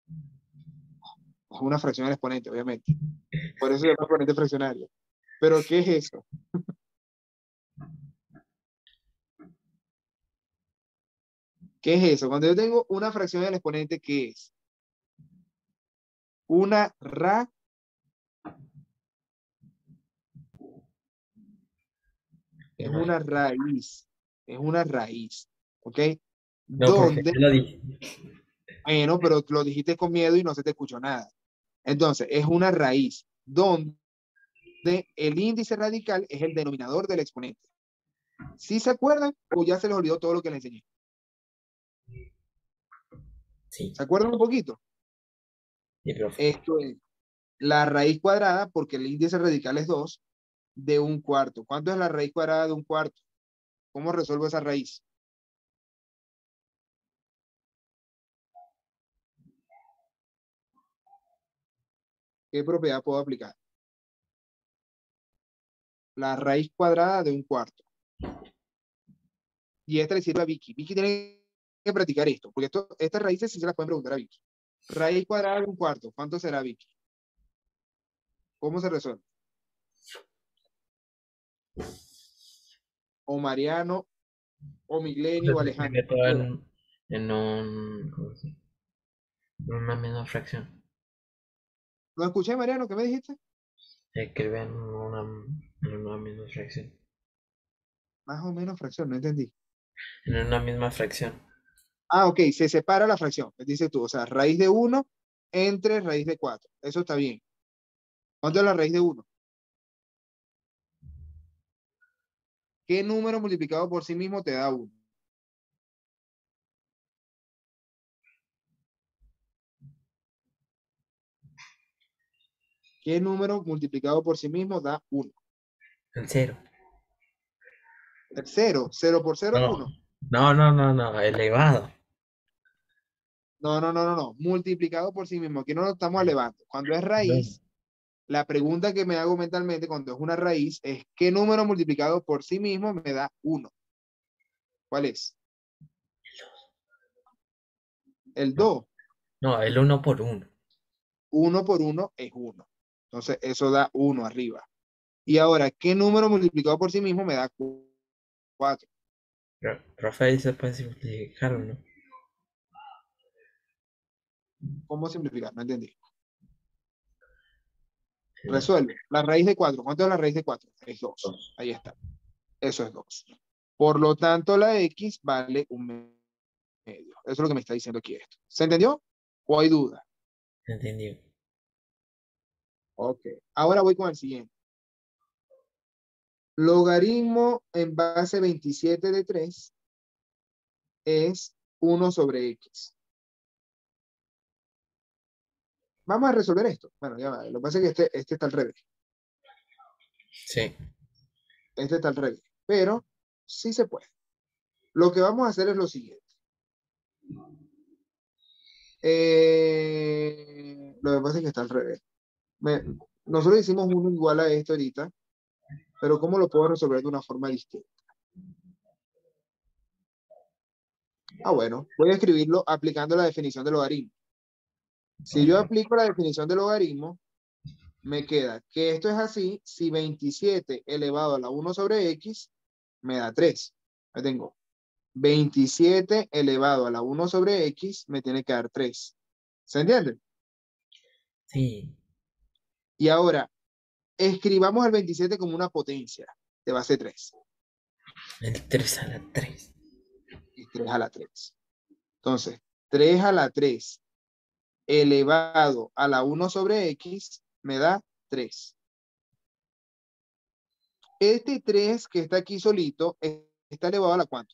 es una fracción del exponente, obviamente. Por eso se llama exponente fraccionario. Pero, ¿qué es eso? ¿Qué es eso? Cuando yo tengo una fracción del exponente, ¿qué es? Una ra, es Una- una raíz, es una raíz, ¿ok? No, profe, Donde, yo lo dije. bueno, pero lo dijiste con miedo y no se te escuchó nada. Entonces, es una raíz donde el índice radical es el denominador del exponente. ¿Sí se acuerdan o ya se les olvidó todo lo que les enseñé? Sí. ¿Se acuerdan un poquito? Sí, profe. Esto es la raíz cuadrada, porque el índice radical es dos, de un cuarto. ¿Cuánto es la raíz cuadrada de un cuarto? ¿Cómo resuelvo esa raíz? ¿Qué propiedad puedo aplicar? La raíz cuadrada de un cuarto. Y esta le sirve a Vicky. Vicky tiene que practicar esto, porque esto, estas raíces sí se las pueden preguntar a Vicky. Raíz cuadrada de un cuarto, ¿cuánto será, Vicky? ¿Cómo se resuelve? O Mariano, o Migleni, o Se Alejandro. escribe todo en, en un, ¿cómo se dice? En una misma fracción. ¿Lo escuché, Mariano? ¿Qué me dijiste? Se escribe en una, en una misma fracción. Más o menos fracción, no entendí. En una misma fracción. Ah, ok, se separa la fracción, dices tú, o sea, raíz de uno entre raíz de cuatro. Eso está bien. ¿Cuánto es la raíz de uno? ¿Qué número multiplicado por sí mismo te da uno? ¿Qué número multiplicado por sí mismo da uno? El cero. El cero, cero por cero es No. uno. No, no, no, no. Elevado. No, no, no, no, no. Multiplicado por sí mismo. Aquí no lo estamos elevando. Cuando es No. raíz, la pregunta que me hago mentalmente cuando es una raíz es ¿qué número multiplicado por sí mismo me da uno? ¿Cuál es? El No. dos. No, el uno por uno. Uno por uno es uno. Entonces, eso da uno arriba. Y ahora, ¿qué número multiplicado por sí mismo me da cuatro? Pero, profe, ahí se puede simplificarlo, ¿no? ¿Cómo simplificar? No entendí. No, Resuelve. La raíz de cuatro. ¿Cuánto es la raíz de cuatro? Es dos. dos. Ahí está. Eso es dos. Por lo tanto, la X vale un medio. Eso es lo que me está diciendo aquí esto. ¿Se entendió? ¿O hay duda? Entendido. Ok. Ahora voy con el siguiente. Logaritmo en base veintisiete de tres es uno sobre X. Vamos a resolver esto. Bueno, ya va. Lo que pasa es que este, este está al revés. Sí. Este está al revés. Pero sí se puede. Lo que vamos a hacer es lo siguiente. Eh, lo que pasa es que está al revés. Me- nosotros hicimos uno igual a esto ahorita, pero ¿cómo lo puedo resolver de una forma distinta? Ah, bueno, voy a escribirlo aplicando la definición de logaritmo. Si yo aplico la definición de logaritmo, me queda que esto es así si veintisiete elevado a la uno sobre X me da tres. Ahí tengo veintisiete elevado a la uno sobre X me tiene que dar tres. ¿Se entiende? Sí. Y ahora, escribamos el veintisiete como una potencia de base tres. El tres a la tres. Es tres a la tres. Entonces, tres a la tres elevado a la uno sobre X me da tres. Este tres que está aquí solito eh, está elevado a la cuánto.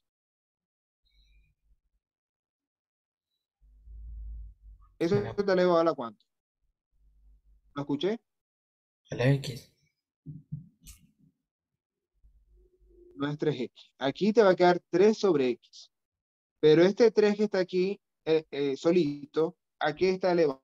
Eso A la, está elevado a la cuánto. ¿Lo escuché? a la X. No es tres X. Aquí te va a quedar tres sobre X. Pero este tres que está aquí eh, eh, solito, aquí está elevado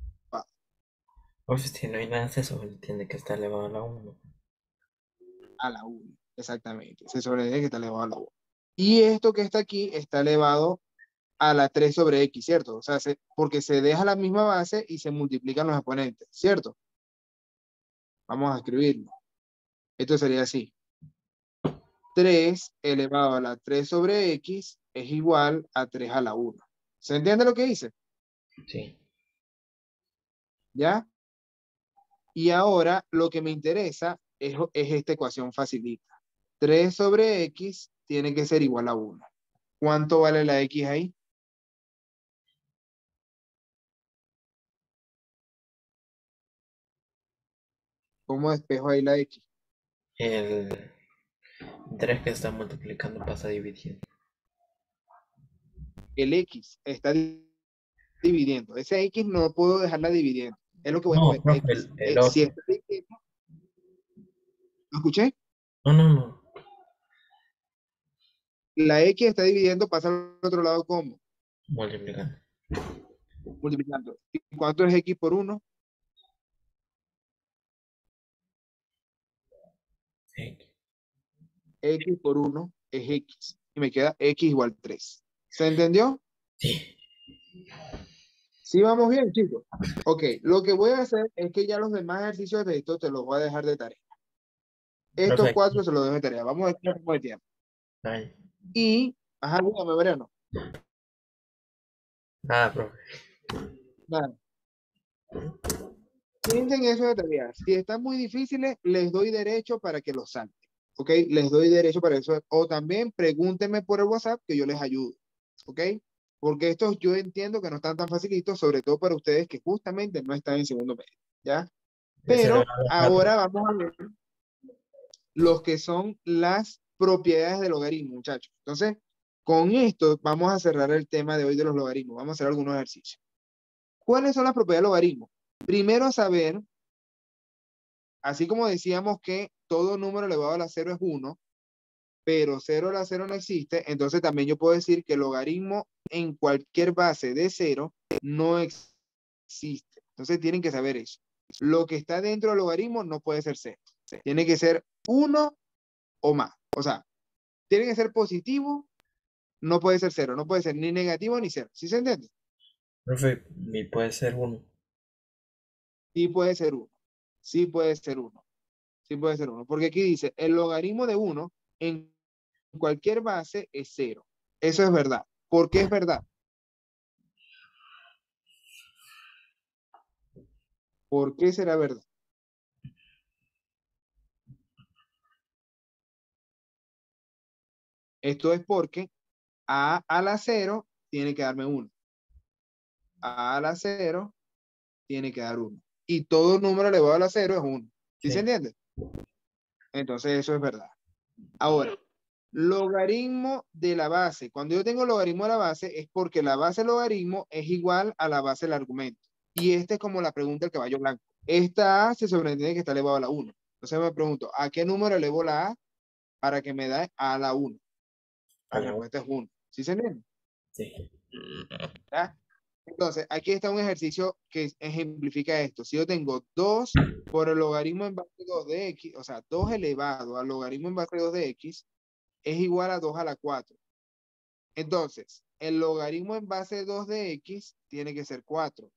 Pues si no hay nada de eso, entiende que está elevado a la uno. a la uno. Exactamente. Se sobreentiende que está elevado a la uno. Y esto que está aquí está elevado a la tres sobre X, ¿cierto? O sea, se, porque se deja la misma base y se multiplican los exponentes, ¿cierto? Vamos a escribirlo. Esto sería así. tres elevado a la tres sobre X es igual a tres a la uno. ¿Se entiende lo que dice? Sí. ¿Ya? Y ahora lo que me interesa es, es esta ecuación facilita. tres sobre X tiene que ser igual a uno. ¿Cuánto vale la X ahí? ¿Cómo despejo ahí la X? El tres que está multiplicando pasa dividiendo. El X está dividiendo. Ese X no puedo dejarla dividiendo. Es lo que voy a No, mover. profe, X. el, el Eh, si otro. está dividiendo, ¿lo escuché? No, no, no. La X está dividiendo, pasa al otro lado como Multiplicando. multiplicando. ¿Y cuánto es X por uno? X. X por uno es X. Y me queda X igual tres. ¿Se entendió? Sí. Sí, vamos bien, chicos. Ok, lo que voy a hacer es que ya los demás ejercicios de esto te los voy a dejar de tarea. Estos Profe, cuatro se los dejo de tarea. Vamos a ver qué hacemos de tiempo. ay, Y, ajá, dígame, Mariano. nada, profe. Nada. Piensen eso de tarea. Si están muy difíciles, les doy derecho para que los salten. ¿Ok? Les doy derecho para eso. O también pregúntenme por el WhatsApp que yo les ayudo. ¿Ok? Porque estos yo entiendo que no están tan facilitos, sobre todo para ustedes que justamente no están en segundo medio. ¿Ya? Ese era Pero la cuatro. ahora vamos a ver los que son las propiedades del logaritmo, muchachos. Entonces, con esto vamos a cerrar el tema de hoy de los logaritmos. Vamos a hacer algunos ejercicios. ¿Cuáles son las propiedades del logaritmo? Primero, saber, así como decíamos que todo número elevado a la cero es uno, pero cero a la cero no existe, entonces también yo puedo decir que el logaritmo en cualquier base de cero no existe. Entonces tienen que saber eso. Lo que está dentro del logaritmo no puede ser cero. Tiene que ser uno o más. O sea, tiene que ser positivo, no puede ser cero. No puede ser ni negativo ni cero. ¿Sí se entiende? Profe, mi puede ser uno. Sí puede ser uno. Sí puede ser uno. Sí puede ser uno. Porque aquí dice, el logaritmo de uno en cualquier base es cero. Eso es verdad. ¿Por qué es verdad? ¿Por qué será verdad? Esto es porque a a la cero tiene que darme uno. A a la cero tiene que dar uno. Y todo número elevado a la cero es uno. ¿Sí se Sí, entiende? Entonces eso es verdad. Ahora, logaritmo de la base. Cuando yo tengo logaritmo de la base es porque la base del logaritmo es igual a la base del argumento. Y esta es como la pregunta del caballo blanco. Esta A se sobreentiende que está elevado a la uno. Entonces me pregunto, ¿a qué número elevo la A para que me dé a la uno? a La la U. respuesta es uno. ¿Sí se entiende? Sí, ¿Ya? Entonces, aquí está un ejercicio que ejemplifica esto. Si yo tengo dos por el logaritmo en base dos de x, o sea, dos elevado al logaritmo en base dos de x, es igual a dos a la cuatro. Entonces, el logaritmo en base dos de x tiene que ser cuatro.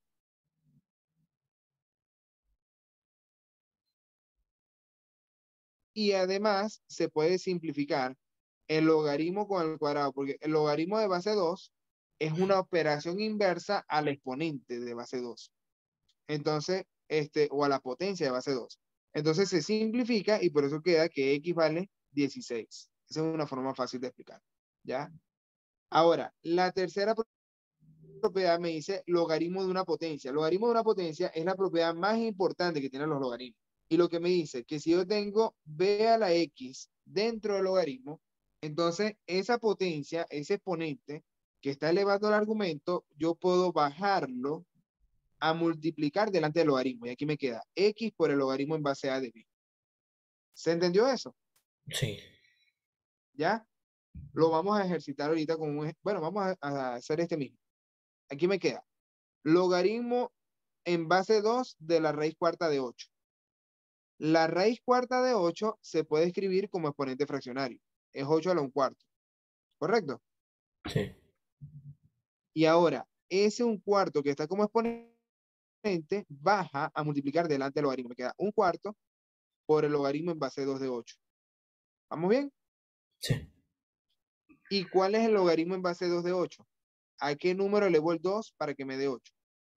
Y además, se puede simplificar el logaritmo con el cuadrado, porque el logaritmo de base dos es una operación inversa al exponente de base dos. Entonces, este, o a la potencia de base dos. Entonces se simplifica y por eso queda que x vale dieciséis. Esa es una forma fácil de explicar. ¿Ya? Ahora, la tercera propiedad me dice logaritmo de una potencia. Logaritmo de una potencia es la propiedad más importante que tienen los logaritmos. Y lo que me dice que si yo tengo b a la x dentro del logaritmo, entonces esa potencia, ese exponente que está elevado al argumento, yo puedo bajarlo a multiplicar delante del logaritmo. Y aquí me queda x por el logaritmo en base a de b. ¿Se entendió eso? sí, ¿Ya? Lo vamos a ejercitar ahorita con un... Bueno, vamos a, a hacer este mismo. Aquí me queda logaritmo en base dos de la raíz cuarta de ocho. La raíz cuarta de ocho se puede escribir como exponente fraccionario. Es ocho a la un cuarto. ¿Correcto? sí. Y ahora, ese un cuarto que está como exponente baja a multiplicar delante del logaritmo. Me queda un cuarto por el logaritmo en base dos de ocho. ¿Vamos bien? Sí. ¿Y cuál es el logaritmo en base dos de ocho? ¿A qué número elevo el dos para que me dé ocho?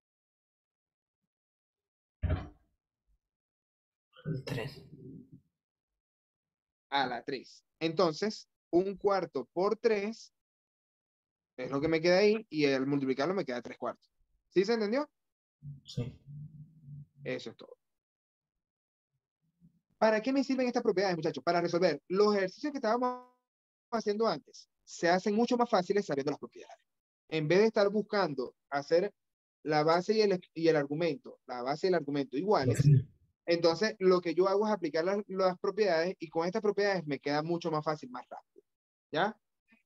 El tres. A la tres. Entonces, un cuarto por tres es lo que me queda ahí y al multiplicarlo me queda tres cuartos. ¿Sí se entendió? Sí. Eso es todo. ¿Para qué me sirven estas propiedades, muchachos? Para resolver los ejercicios que estábamos haciendo antes. Se hacen mucho más fáciles sabiendo las propiedades. En vez de estar buscando hacer la base y el, y el argumento, la base y el argumento iguales, Profe, entonces lo que yo hago es aplicar las, las propiedades y con estas propiedades me queda mucho más fácil, más rápido. ¿Ya?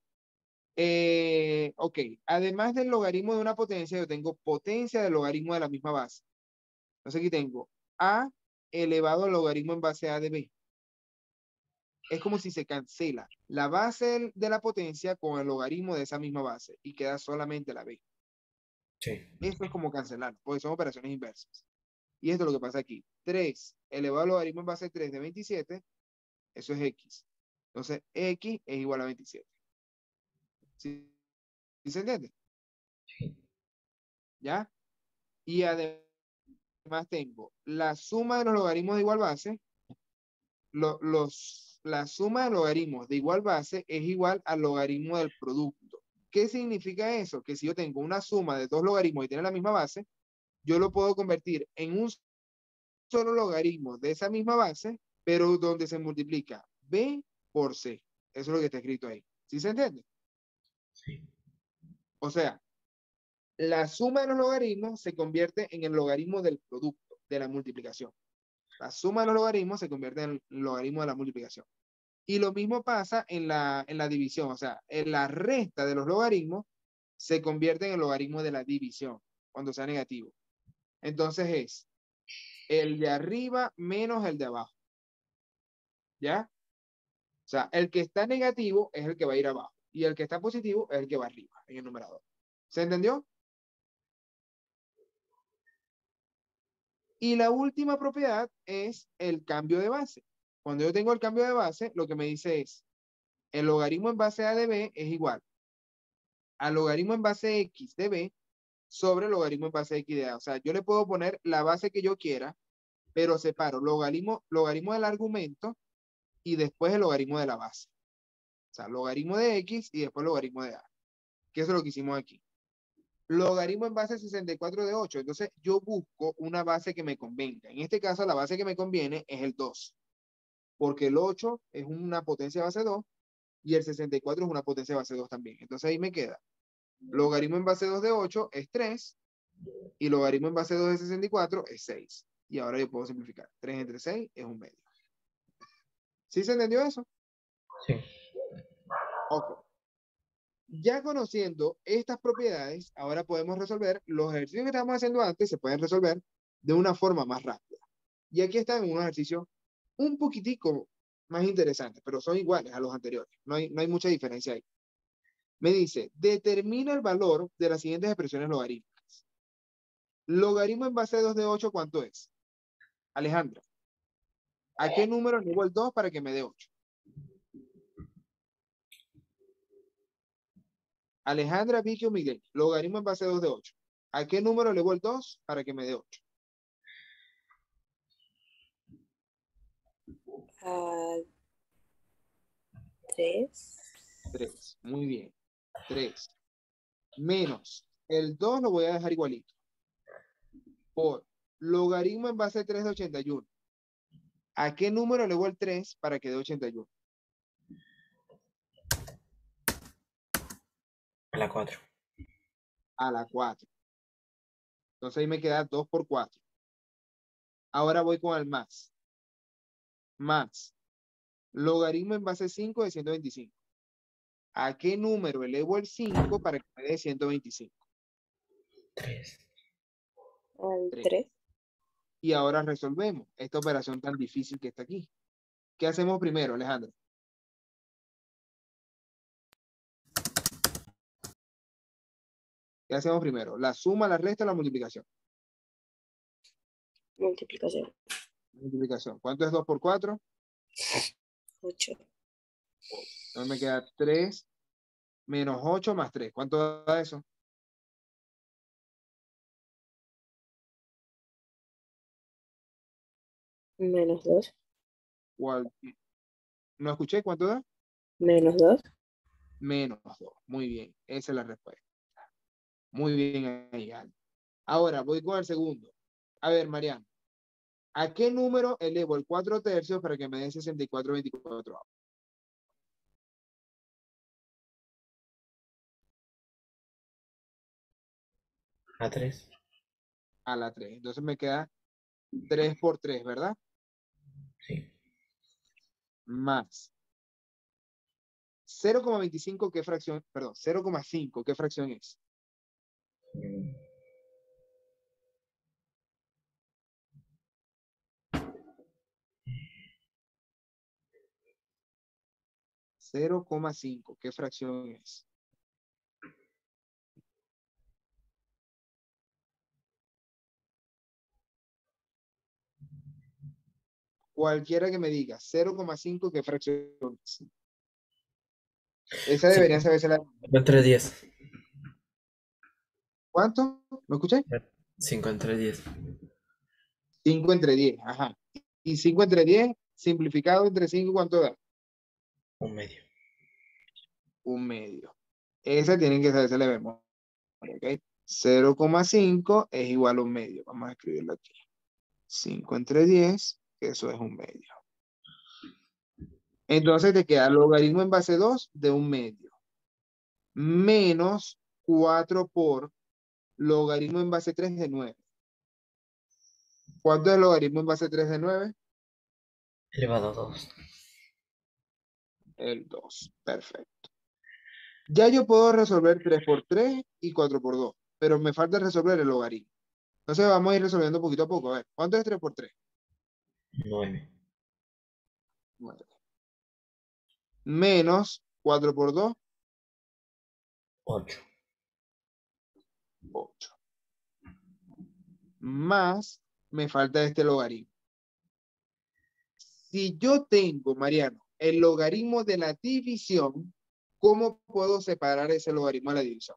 Eh, ok, además del logaritmo de una potencia, yo tengo potencia del logaritmo de la misma base. Entonces aquí tengo a elevado al logaritmo en base a de b. Es como si se cancela la base de la potencia con el logaritmo de esa misma base y queda solamente la b. sí. Eso es como cancelar, porque son operaciones inversas. Y esto es lo que pasa aquí. tres elevado al logaritmo en base tres de veintisiete, eso es x. Entonces, x es igual a veintisiete. ¿Sí, ¿Sí se entiende? Sí. ¿Ya? Y además tengo la suma de los logaritmos de igual base. Lo, los, la suma de logaritmos de igual base es igual al logaritmo del producto. ¿Qué significa eso? Que si yo tengo una suma de dos logaritmos y tienen la misma base, yo lo puedo convertir en un solo logaritmo de esa misma base, pero donde se multiplica b por c. Eso es lo que está escrito ahí. ¿Sí se entiende? Sí. O sea, la suma de los logaritmos se convierte en el logaritmo del producto, de la multiplicación. La suma de los logaritmos se convierte en el logaritmo de la multiplicación. Y lo mismo pasa en la, en la división, o sea, en la resta de los logaritmos se convierte en el logaritmo de la división, cuando sea negativo. Entonces es el de arriba menos el de abajo. ¿Ya? O sea, el que está negativo es el que va a ir abajo y el que está positivo es el que va arriba en el numerador. ¿Se entendió? Y la última propiedad es el cambio de base. Cuando yo tengo el cambio de base, lo que me dice es, el logaritmo en base a de b es igual al logaritmo en base x de b sobre el logaritmo en base x de a. O sea, yo le puedo poner la base que yo quiera, pero separo logaritmo, logaritmo del argumento y después el logaritmo de la base. O sea, logaritmo de x y después logaritmo de a. Que eso es lo que hicimos aquí. Logaritmo en base sesenta y cuatro de ocho. Entonces, yo busco una base que me convenga. En este caso, la base que me conviene es el dos. Porque el ocho es una potencia base dos y el sesenta y cuatro es una potencia base dos también. Entonces, ahí me queda. Logaritmo en base dos de ocho es tres y logaritmo en base dos de sesenta y cuatro es seis. Y ahora yo puedo simplificar. tres entre seis es un medio. ¿Sí se entendió eso? Sí. Ok. Ya conociendo estas propiedades, ahora podemos resolver los ejercicios que estábamos haciendo antes, se pueden resolver de una forma más rápida. Y aquí están unos ejercicios un poquitico más interesantes, pero son iguales a los anteriores. No hay, no hay mucha diferencia ahí. Me dice, determina el valor de las siguientes expresiones logarítmicas. Logaritmo en base de dos de ocho, ¿cuánto es? Alejandra, ¿a qué número le el dos para que me dé ocho? Alejandra, Vicky o Miguel, logaritmo en base de dos de ocho. ¿A qué número le el dos para que me dé ocho? A tres. tres. Muy bien. tres. Menos. El dos lo voy a dejar igualito. Por logaritmo en base de tres de ochenta y uno. ¿A qué número le el tres para que dé ochenta y uno? A la cuatro. A la cuatro. Entonces ahí me queda dos por cuatro. Ahora voy con el más. Más. Logaritmo en base cinco de ciento veinticinco. ¿A qué número elevo el cinco para que me dé ciento veinticinco? tres. Al tres. tres. Y ahora resolvemos esta operación tan difícil que está aquí. ¿Qué hacemos primero, Alejandro? ¿Qué hacemos primero? ¿La suma, la resta o la multiplicación? Multiplicación. Multiplicación. ¿Cuánto es dos por cuatro? ocho. Entonces me queda tres menos ocho más tres. ¿Cuánto da eso? Menos dos. ¿Cuál? ¿No escuché? ¿Cuánto da? Menos dos. Menos dos. Muy bien. Esa es la respuesta. Muy bien ahí, Ale. Ahora voy con el segundo. A ver, Mariano. ¿A qué número elevo el cuatro tercios para que me dé sesenta y cuatro veinticuatro? A tres. A la tres. Entonces me queda tres por tres, ¿verdad? Sí. Más cero coma veinticinco, ¿qué fracción? Perdón, cero coma cinco, ¿qué fracción es? Mm, cero coma cinco, ¿qué fracción es? Cualquiera que me diga cero coma cinco, ¿qué fracción es? Esa debería saberse la... cinco entre diez. ¿Cuánto? ¿Me escuché? cinco entre diez. cinco entre diez, ajá. Y cinco entre diez, simplificado entre cinco, ¿cuánto da? Un medio. Un medio. Esa tienen que saberse la memoria, ¿ok? cero coma cinco es igual a un medio. Vamos a escribirlo aquí. cinco entre diez, eso es un medio. Entonces te queda logaritmo en base dos de un medio. Menos cuatro por logaritmo en base tres de nueve. ¿Cuánto es logaritmo en base tres de nueve? Elevado a dos. El dos. Perfecto. Ya yo puedo resolver tres por tres y cuatro por dos, pero me falta resolver el logaritmo. Entonces vamos a ir resolviendo poquito a poco. A ver, ¿cuánto es tres por tres? nueve. nueve. Menos cuatro por dos, ocho. ocho. Más me falta este logaritmo. Si yo tengo, Mariano, el logaritmo de la división, ¿cómo puedo separar ese logaritmo de la división?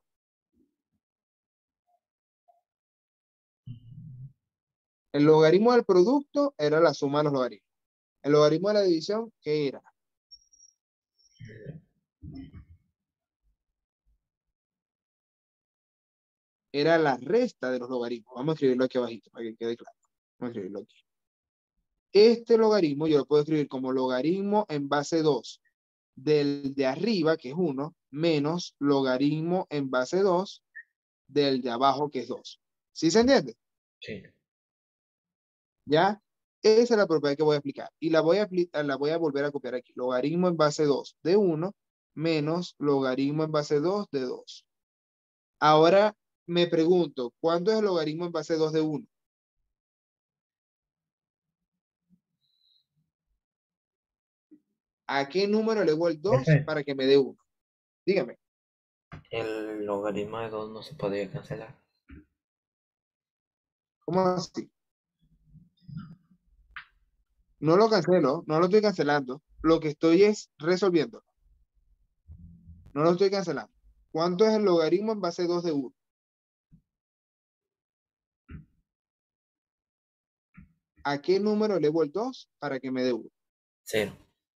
El logaritmo del producto era la suma de los logaritmos. El logaritmo de la división, ¿qué era? Era la resta de los logaritmos. Vamos a escribirlo aquí abajito para que quede claro. Vamos a escribirlo aquí. Este logaritmo yo lo puedo escribir como logaritmo en base dos del de arriba, que es uno, menos logaritmo en base dos del de abajo, que es dos. ¿Sí se entiende? Sí. ¿Ya? Esa es la propiedad que voy a aplicar. Y la voy a, la voy a volver a copiar aquí. Logaritmo en base dos de uno menos logaritmo en base dos de dos. Ahora me pregunto, ¿cuánto es el logaritmo en base dos de uno? ¿A qué número le voy el dos Profe, para que me dé uno? Dígame. el logaritmo de dos no se podría cancelar. ¿Cómo así? No lo cancelo, no lo estoy cancelando. Lo que estoy es resolviendo. No lo estoy cancelando. ¿Cuánto es el logaritmo en base dos de uno? ¿A qué número elevo el dos para que me dé uno? Cero.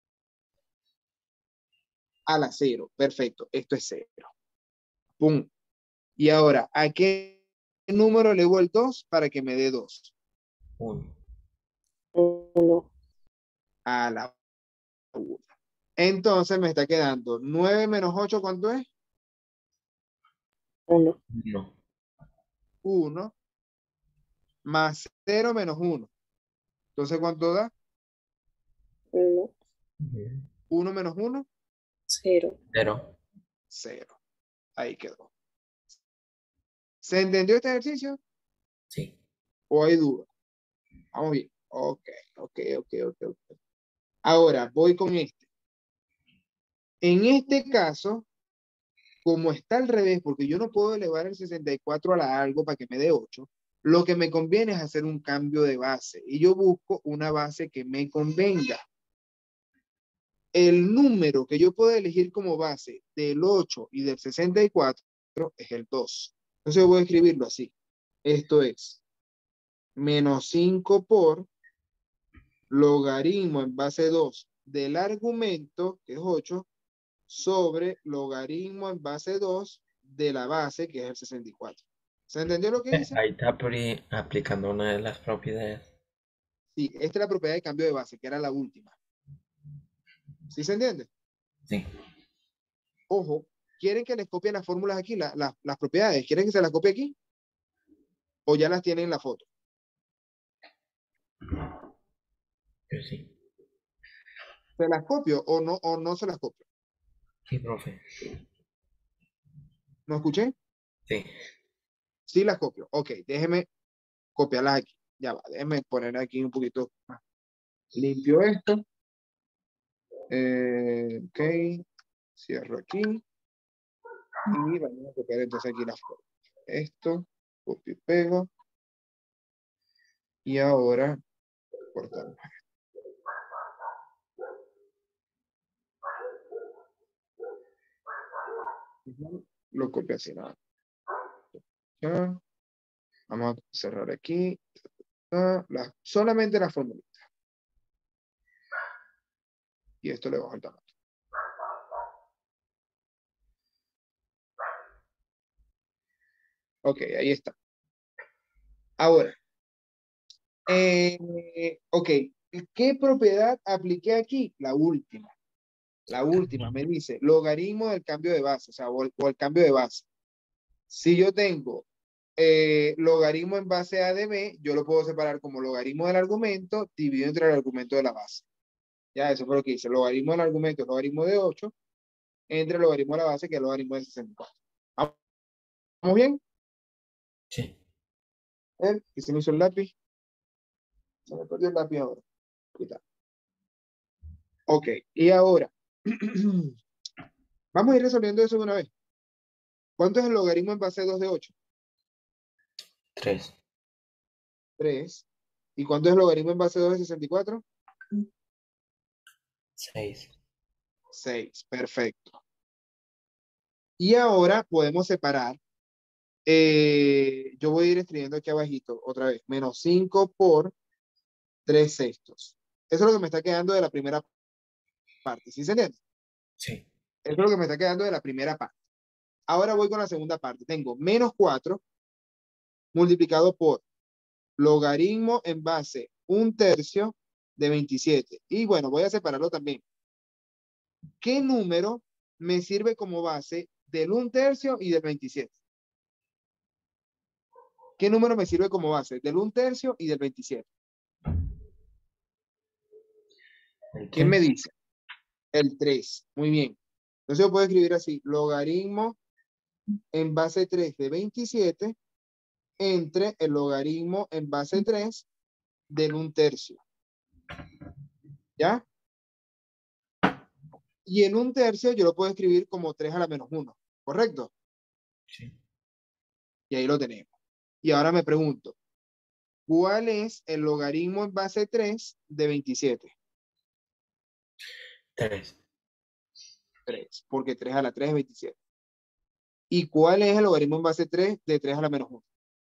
A la cero. Perfecto. Esto es cero. Pum. Y ahora, ¿a qué número elevo el dos para que me dé dos? Uno. Uno. A la uno. Entonces me está quedando nueve menos ocho, ¿cuánto es? Uno. No. uno. Más cero menos uno. Entonces, ¿cuánto da? Uno. uno menos uno. Cero. Cero. cero. Ahí quedó. ¿Se entendió este ejercicio? Sí. ¿O hay duda? Vamos bien. Ok, ok, ok, ok, ok. Ahora, voy con este. En este caso, como está al revés, porque yo no puedo elevar el sesenta y cuatro a la algo para que me dé ocho, lo que me conviene es hacer un cambio de base. Y yo busco una base que me convenga. El número que yo puedo elegir como base del ocho y del sesenta y cuatro es el dos. Entonces voy a escribirlo así. Esto es menos cinco por logaritmo en base dos del argumento, que es ocho, sobre logaritmo en base dos de la base, que es el sesenta y cuatro. ¿Se entendió lo que hice? Ahí está pri- aplicando una de las propiedades. Sí, esta es la propiedad de cambio de base, que era la última. ¿Sí se entiende? Sí. Ojo, ¿quieren que les copie las fórmulas aquí, la, la, las propiedades? ¿Quieren que se las copie aquí? ¿O ya las tienen en la foto? Yo sí. ¿Se las copio o no, o no se las copio? Sí, profe. ¿No escuché? Sí. Sí las copio. Ok, déjeme copiarlas aquí. Ya va, déjeme poner aquí un poquito más. Limpio esto. Eh, ok, cierro aquí. Y vamos a copiar entonces aquí las fotos. Esto, copio y pego. Y ahora cortamos. Lo copio así nada. Ya. Vamos a cerrar aquí. Ah, la, solamente la fórmula. Y esto le bajo el tamaño. Ok, ahí está. Ahora, eh, ok, ¿qué propiedad apliqué aquí? La última. La última me dice logaritmo del cambio de base, o sea, o el, o el cambio de base. Si yo tengo eh, logaritmo en base a de b, yo lo puedo separar como logaritmo del argumento dividido entre el argumento de la base. Ya, eso fue lo que hice. Logaritmo del argumento es logaritmo de ocho entre el logaritmo de la base, que es el logaritmo de sesenta y cuatro. ¿Vamos bien? Sí. ¿Eh? ¿Y se me hizo el lápiz? Se me perdió el lápiz ahora. Aquí está. Ok, y ahora, vamos a ir resolviendo eso de una vez. ¿Cuánto es el logaritmo en base dos de ocho? Tres. tres. ¿Y cuánto es el logaritmo en base dos de sesenta y cuatro? seis. seis, perfecto. Y ahora podemos separar. Eh, yo voy a ir escribiendo aquí abajito otra vez. Menos cinco por tres sextos. Eso es lo que me está quedando de la primera parte. ¿Sí se entiende? Sí. Eso es lo que me está quedando de la primera parte. Ahora voy con la segunda parte. Tengo menos cuatro multiplicado por logaritmo en base un tercio de veintisiete. Y bueno, voy a separarlo también. ¿Qué número me sirve como base del un tercio y del veintisiete? ¿Qué número me sirve como base del un tercio y del veintisiete? El ¿Quién me tres. dice? El tres. Muy bien. Entonces yo puedo escribir así, logaritmo en base tres de veintisiete entre el logaritmo en base tres del un tercio. ¿Ya? Y en un tercio yo lo puedo escribir como tres a la menos uno, ¿correcto? Sí. Y ahí lo tenemos. Y ahora me pregunto, ¿cuál es el logaritmo en base tres de veintisiete? tres. tres, porque tres a la tres es veintisiete. ¿Y cuál es el logaritmo en base tres de tres a la menos uno?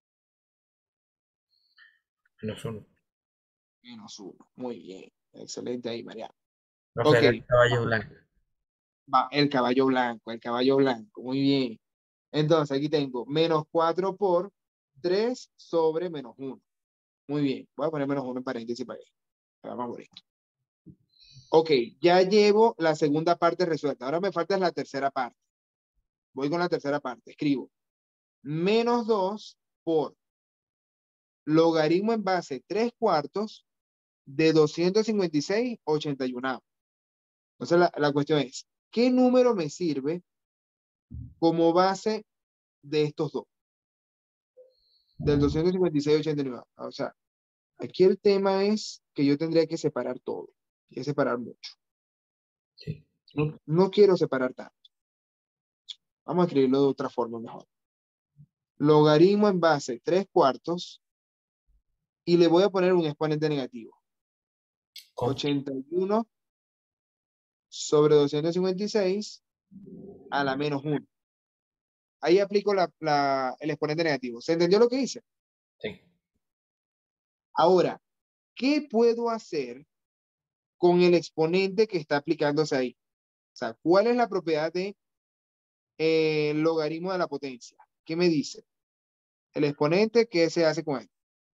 Menos uno. Menos uno. Muy bien. Excelente ahí, María. No Ok, será el caballo blanco. va, el caballo blanco, el caballo blanco. Muy bien. Entonces aquí tengo menos cuatro por tres sobre menos uno. Muy bien. Voy a poner menos uno en paréntesis para que vamos por esto. Ok, ya llevo la segunda parte resuelta. Ahora me falta la tercera parte. Voy con la tercera parte. Escribo menos dos por logaritmo en base tres cuartos de doscientos cincuenta y seis, ochenta y uno. Entonces la, la cuestión es, ¿qué número me sirve como base de estos dos? Del doscientos cincuenta y seis, ochenta y nueve. O sea, aquí el tema es que yo tendría que separar todo. Hay que separar mucho. Sí. No, no quiero separar tanto. Vamos a escribirlo de otra forma mejor. Logaritmo en base tres cuartos y le voy a poner un exponente negativo. ¿Cómo? ochenta y uno sobre doscientos cincuenta y seis a la menos uno. Ahí aplico la, la, el exponente negativo. ¿Se entendió lo que hice? Sí. Ahora, ¿qué puedo hacer con el exponente que está aplicándose ahí? O sea, ¿cuál es la propiedad de eh, logaritmo de la potencia? ¿Qué me dice? El exponente, ¿qué se hace con él?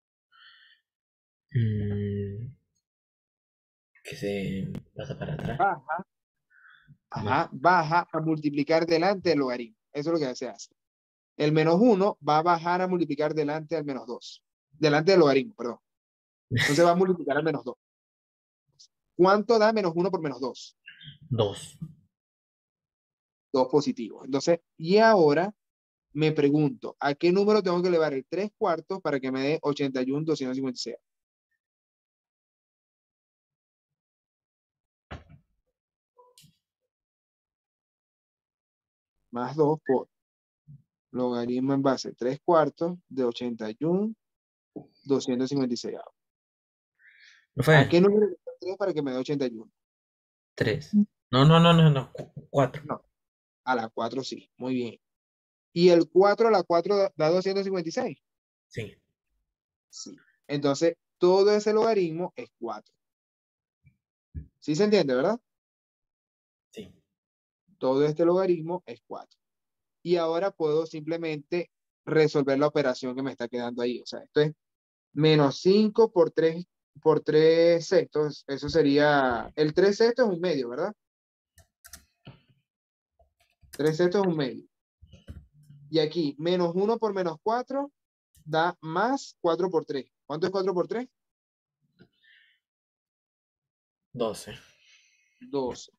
Mm, que se pasa para atrás. Baja, Más. ajá, baja a multiplicar delante del logaritmo. Eso es lo que se hace. El menos uno va a bajar a multiplicar delante al menos dos. Delante del logaritmo, perdón. Entonces va a multiplicar al menos dos. ¿Cuánto da menos uno por menos dos? dos. dos positivos. Entonces, y ahora me pregunto, ¿a qué número tengo que elevar el tres cuartos para que me dé ochenta y uno, doscientos cincuenta y seis? Más dos por logaritmo en base tres cuartos de ochenta y uno, doscientos cincuenta y seis. ¿No ¿A fue? qué número le elevo tres para que me dé ochenta y uno? tres. No, no, no, no, no. cuatro. No, a la cuatro sí, muy bien. ¿Y el cuatro a la cuatro da da doscientos cincuenta y seis? Sí. Sí. Entonces, todo ese logaritmo es cuatro. ¿Sí se entiende, verdad? Sí. Todo este logaritmo es cuatro. Y ahora puedo simplemente resolver la operación que me está quedando ahí. O sea, esto es menos cinco por tres, por tres sextos. Eso sería, el tres sextos es un medio, ¿verdad? tres sextos es un medio. Y aquí, menos uno por menos cuatro da más cuatro por tres. ¿Cuánto es cuatro por tres? doce. doce.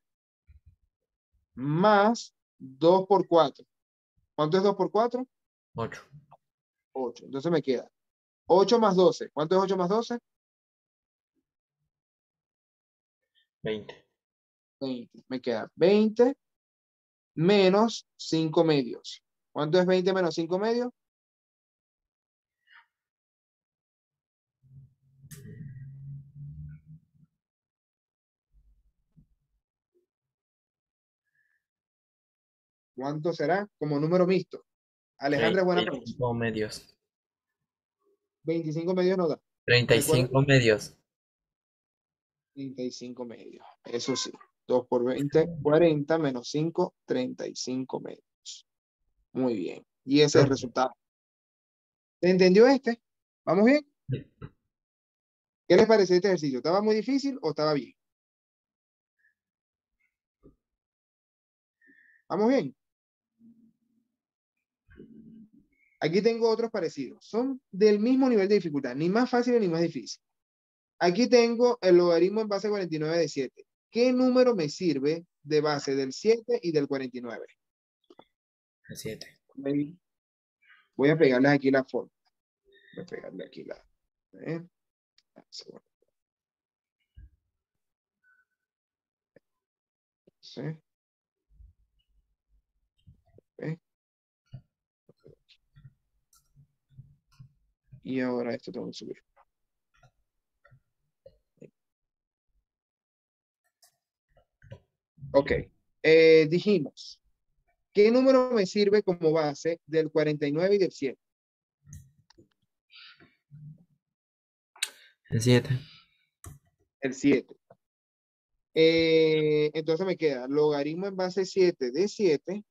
Más dos por cuatro. ¿Cuánto es dos por cuatro? ocho. ocho. Entonces me queda ocho más doce. ¿Cuánto es ocho más doce? veinte. veinte. Me queda veinte menos cinco medios. ¿Cuánto es veinte menos cinco medios? ¿Cuánto será? Como número mixto. Alejandra, buena pregunta. veinticinco medios. veinticinco medios no da. treinta y cinco medios. treinta y cinco medios. Eso sí. dos por veinte, cuarenta menos cinco, treinta y cinco medios. Muy bien. Y ese es el resultado. ¿Se entendió este? ¿Vamos bien? ¿Qué les pareció este ejercicio? ¿Estaba muy difícil o estaba bien? ¿Vamos bien? Aquí tengo otros parecidos. Son del mismo nivel de dificultad, ni más fácil ni más difícil. Aquí tengo el logaritmo en base cuarenta y nueve de siete. ¿Qué número me sirve de base del siete y del cuarenta y nueve? El siete. Voy a pegarles aquí la forma. Voy a pegarle aquí la... ¿eh? ¿Sí? ¿Eh? Y ahora esto tengo que subir. Ok. Eh, dijimos, ¿qué número me sirve como base del cuarenta y nueve y del siete? El siete. El siete. Eh, entonces me queda logaritmo en base siete de siete.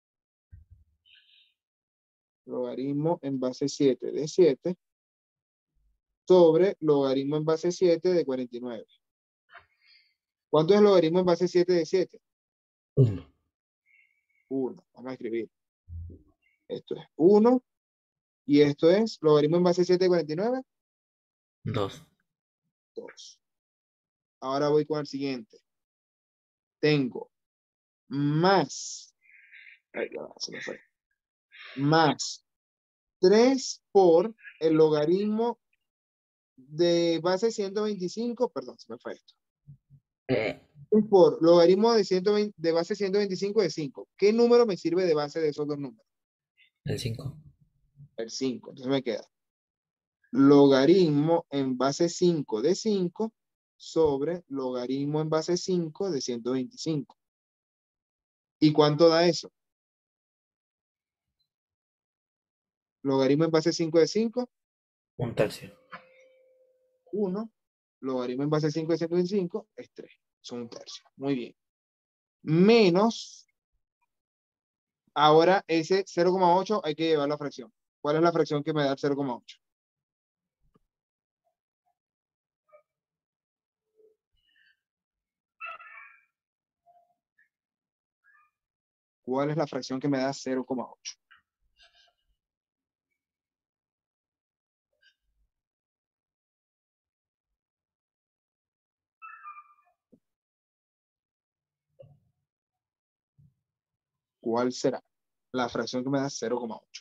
Logaritmo en base siete de siete. Sobre logaritmo en base siete de cuarenta y nueve. ¿Cuánto es logaritmo en base siete de siete? uno. uno. Vamos a escribir. Esto es uno. Y esto es logaritmo en base siete de cuarenta y nueve. dos. dos. Ahora voy con el siguiente. Tengo más. Ay, ya, se me fue. Más tres por el logaritmo de base ciento veinticinco. Perdón, se me fue esto. Por logaritmo de, ciento veinte, de base ciento veinticinco de cinco. ¿Qué número me sirve de base de esos dos números? El cinco. El cinco. Entonces me queda logaritmo en base cinco de cinco sobre logaritmo en base cinco de ciento veinticinco. ¿Y cuánto da eso? Logaritmo en base cinco de cinco. Un tercio. uno. Logaritmo en base cinco de ciento veinticinco es tres. Son un tercio. Muy bien. Menos. Ahora ese cero coma ocho hay que llevar la fracción. ¿Cuál es la fracción que me da el cero coma ocho? ¿Cuál es la fracción que me da cero coma ocho? ¿Cuál será la fracción que me da cero coma ocho?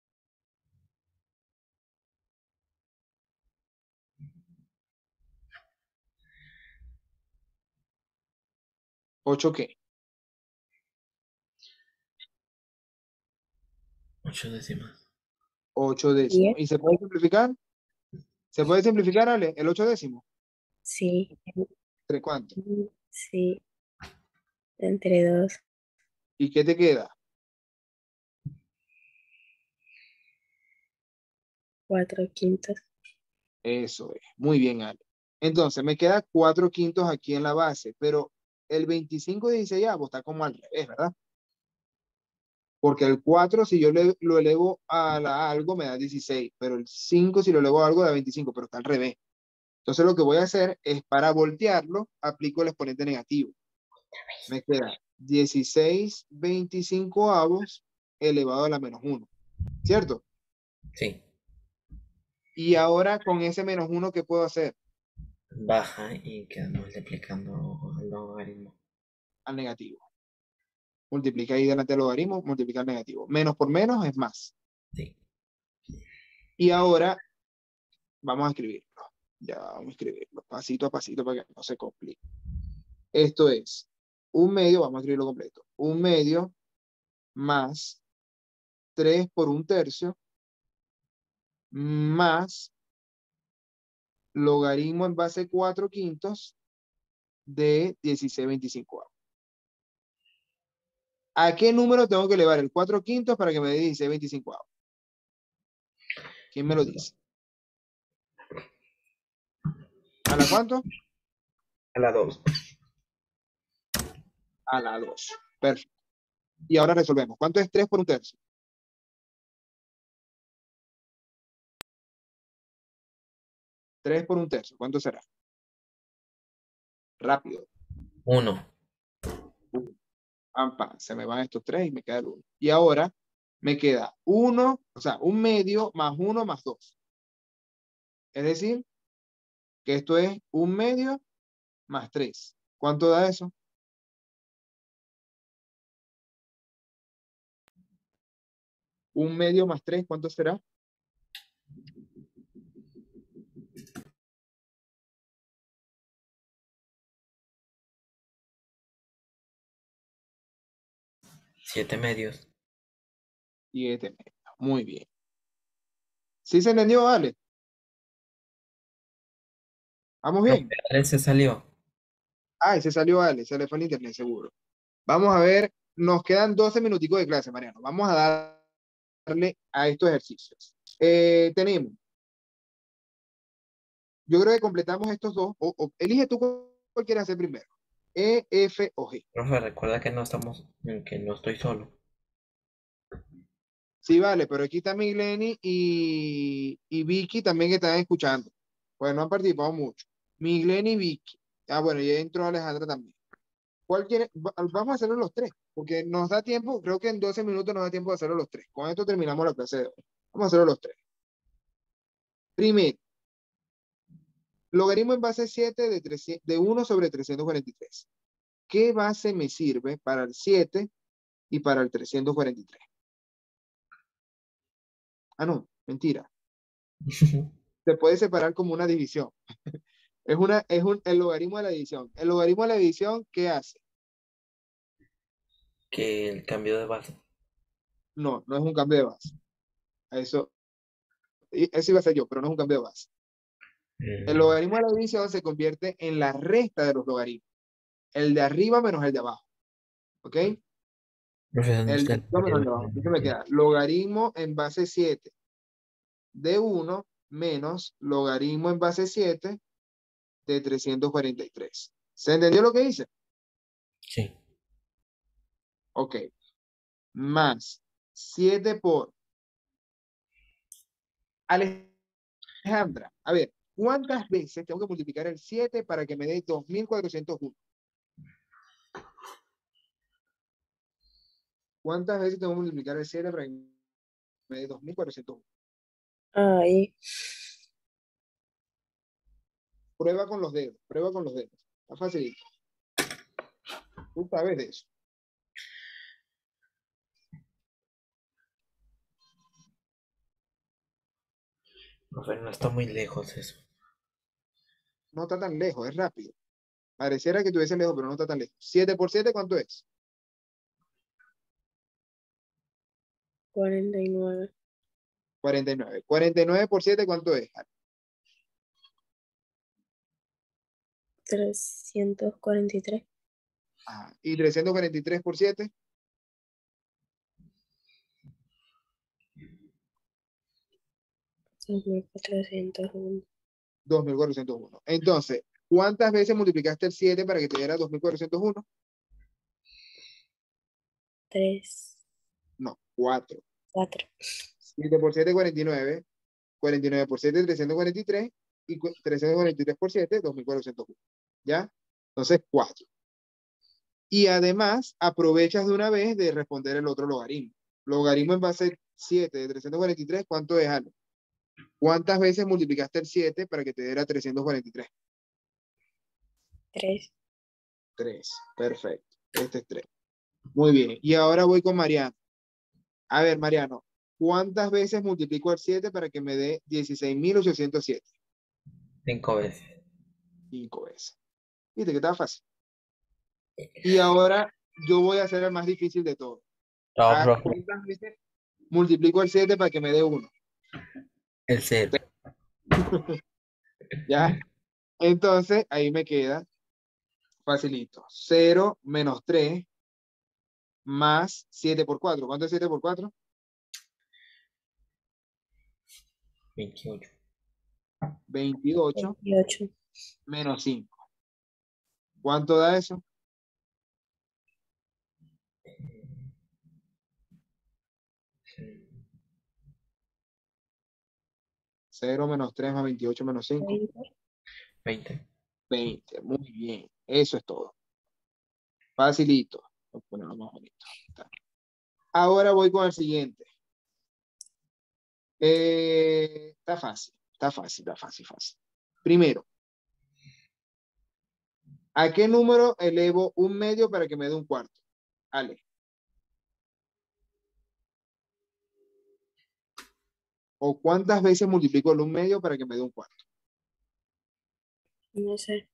¿ocho qué? ocho décimas. ocho décimos. Diez. ¿Y se puede simplificar? ¿Se puede simplificar, Ale? ¿El ocho décimo? Sí. ¿Entre cuánto? Sí. Entre dos. ¿Y qué te queda? Cuatro quintos. Eso es. Muy bien, Ale. Entonces, me queda cuatro quintos aquí en la base, pero el veinticinco de dieciséis está como al revés, ¿verdad? Porque el cuatro, si yo le, lo elevo a la algo, me da dieciséis, pero el cinco, si lo elevo a algo, da veinticinco, pero está al revés. Entonces, lo que voy a hacer es, para voltearlo, aplico el exponente negativo. Me queda dieciséis veinticinco avos elevado a la menos uno, ¿cierto? Sí. Y ahora, con ese menos uno, ¿qué puedo hacer? Baja y queda multiplicando el logaritmo. Al negativo. Multiplica ahí delante del logaritmo, multiplica al negativo. Menos por menos es más. Sí. Y ahora vamos a escribirlo. Ya vamos a escribirlo pasito a pasito para que no se complique. Esto es un medio, vamos a escribirlo completo. Un medio más tres por un tercio más logaritmo en base cuatro quintos de dieciséis veinticinco. ¿A qué número tengo que elevar el cuatro quintos para que me dé dieciséis veinticinco? ¿Quién me lo dice? ¿A la cuánto? A la dos. A la dos. Perfecto. Y ahora resolvemos. ¿Cuánto es tres por un tercio? tres por un tercio. ¿Cuánto será? Rápido. Uno. Ampa, se me van estos tres y me queda el uno. Y ahora me queda uno, o sea, un medio más uno más dos. Es decir, que esto es un medio más tres. ¿Cuánto da eso? Un medio más tres, ¿cuánto será? Siete medios. Siete medios. Muy bien. ¿Sí se entendió, vale? ¿Vamos bien? Ese salió. Ah, se salió Ale, se le fue el internet, seguro. Vamos a ver, nos quedan doce minuticos de clase, Mariano. Vamos a darle a estos ejercicios. Eh, tenemos, yo creo que completamos estos dos, o, o elige tú cuál quieres hacer primero. E, F o G. Profe, recuerda que no estamos, que no estoy solo. Sí, vale, pero aquí está Migleni y, y Vicky también que están escuchando. Pues no han participado mucho. Migleni y Vicky. Ah, bueno, ya entró Alejandra también. ¿Cuál quiere? Va- Vamos a hacerlo los tres, porque nos da tiempo, creo que en doce minutos nos da tiempo de hacerlo los tres. Con esto terminamos la clase de hoy. Vamos a hacerlo los tres. Primero, logaritmo en base siete de, trescientos de uno sobre trescientos cuarenta y tres. ¿Qué base me sirve para el siete y para el trescientos cuarenta y tres? Ah, no, mentira. Se puede separar como una división. Es, una, es un, el logaritmo de la división. El logaritmo de la división, ¿qué hace? Que el cambio de base. No, no es un cambio de base. Eso, y- eso iba a ser yo, pero no es un cambio de base. El Mm, logaritmo de la división se convierte en la resta de los logaritmos. El de arriba menos el de abajo. ¿Ok? profe, ¿dónde El está de el arriba menos cambio el de de abajo. Entonces me base? queda logaritmo en base siete de uno menos logaritmo en base siete de trescientos cuarenta y tres. ¿Se entendió lo que hice? Sí. Ok. Más siete por Alejandra. A ver, ¿cuántas veces tengo que multiplicar el siete para que me dé dos mil cuatrocientos uno? ¿Cuántas veces tengo que multiplicar el siete para que me dé dos mil cuatrocientos uno? Ay, Prueba con los dedos, prueba con los dedos. Está facilito. Tú sabes de eso. Profe, no está muy lejos eso. No está tan lejos, es rápido. Pareciera que estuviese lejos, pero no está tan lejos. siete por siete, ¿cuánto es? cuarenta y nueve. cuarenta y nueve. cuarenta y nueve por siete, ¿cuánto es? trescientos cuarenta y tres. Ah, y trescientos cuarenta y tres por siete, dos mil cuatrocientos uno. dos mil cuatrocientos uno. Entonces, ¿cuántas veces multiplicaste el siete para que te diera dos mil cuatrocientos uno? tres, No, cuatro. cuatro. siete por siete, cuarenta y nueve. cuarenta y nueve por siete, trescientos cuarenta y tres. Y cu- trescientos cuarenta y tres por siete, dos mil cuatrocientos uno. ¿Ya? Entonces, cuatro. Y además, aprovechas de una vez de responder el otro logaritmo. Logaritmo en base siete de trescientos cuarenta y tres, ¿cuánto es, Ale? ¿Cuántas veces multiplicaste el siete para que te diera trescientos cuarenta y tres? tres. tres. Perfecto. Este es tres. Muy bien. Y ahora voy con Mariano. A ver, Mariano, ¿cuántas veces multiplico el siete para que me dé dieciséis mil ochocientos siete? Cinco veces. cinco veces. Viste que está fácil. Y ahora yo voy a hacer el más difícil de todo. No, ¿A profe. cuántas veces multiplico el siete para que me dé uno? El cero. ¿Ya? Entonces, ahí me queda facilito. Cero menos tres más siete por cuatro. ¿Cuánto es siete por cuatro? veintiocho. veintiocho veintiocho. menos cinco. ¿Cuánto da eso? Cero menos tres más veintiocho menos cinco. veinte. veinte. veinte. Muy bien. Eso es todo. Facilito. Voy a ponerlo más bonito. Está. Ahora voy con el siguiente. Eh, está fácil. Está fácil, está fácil, fácil. Primero, ¿a qué número elevo un medio para que me dé un cuarto? Ale. ¿O cuántas veces multiplico el un medio para que me dé un cuarto? No sé.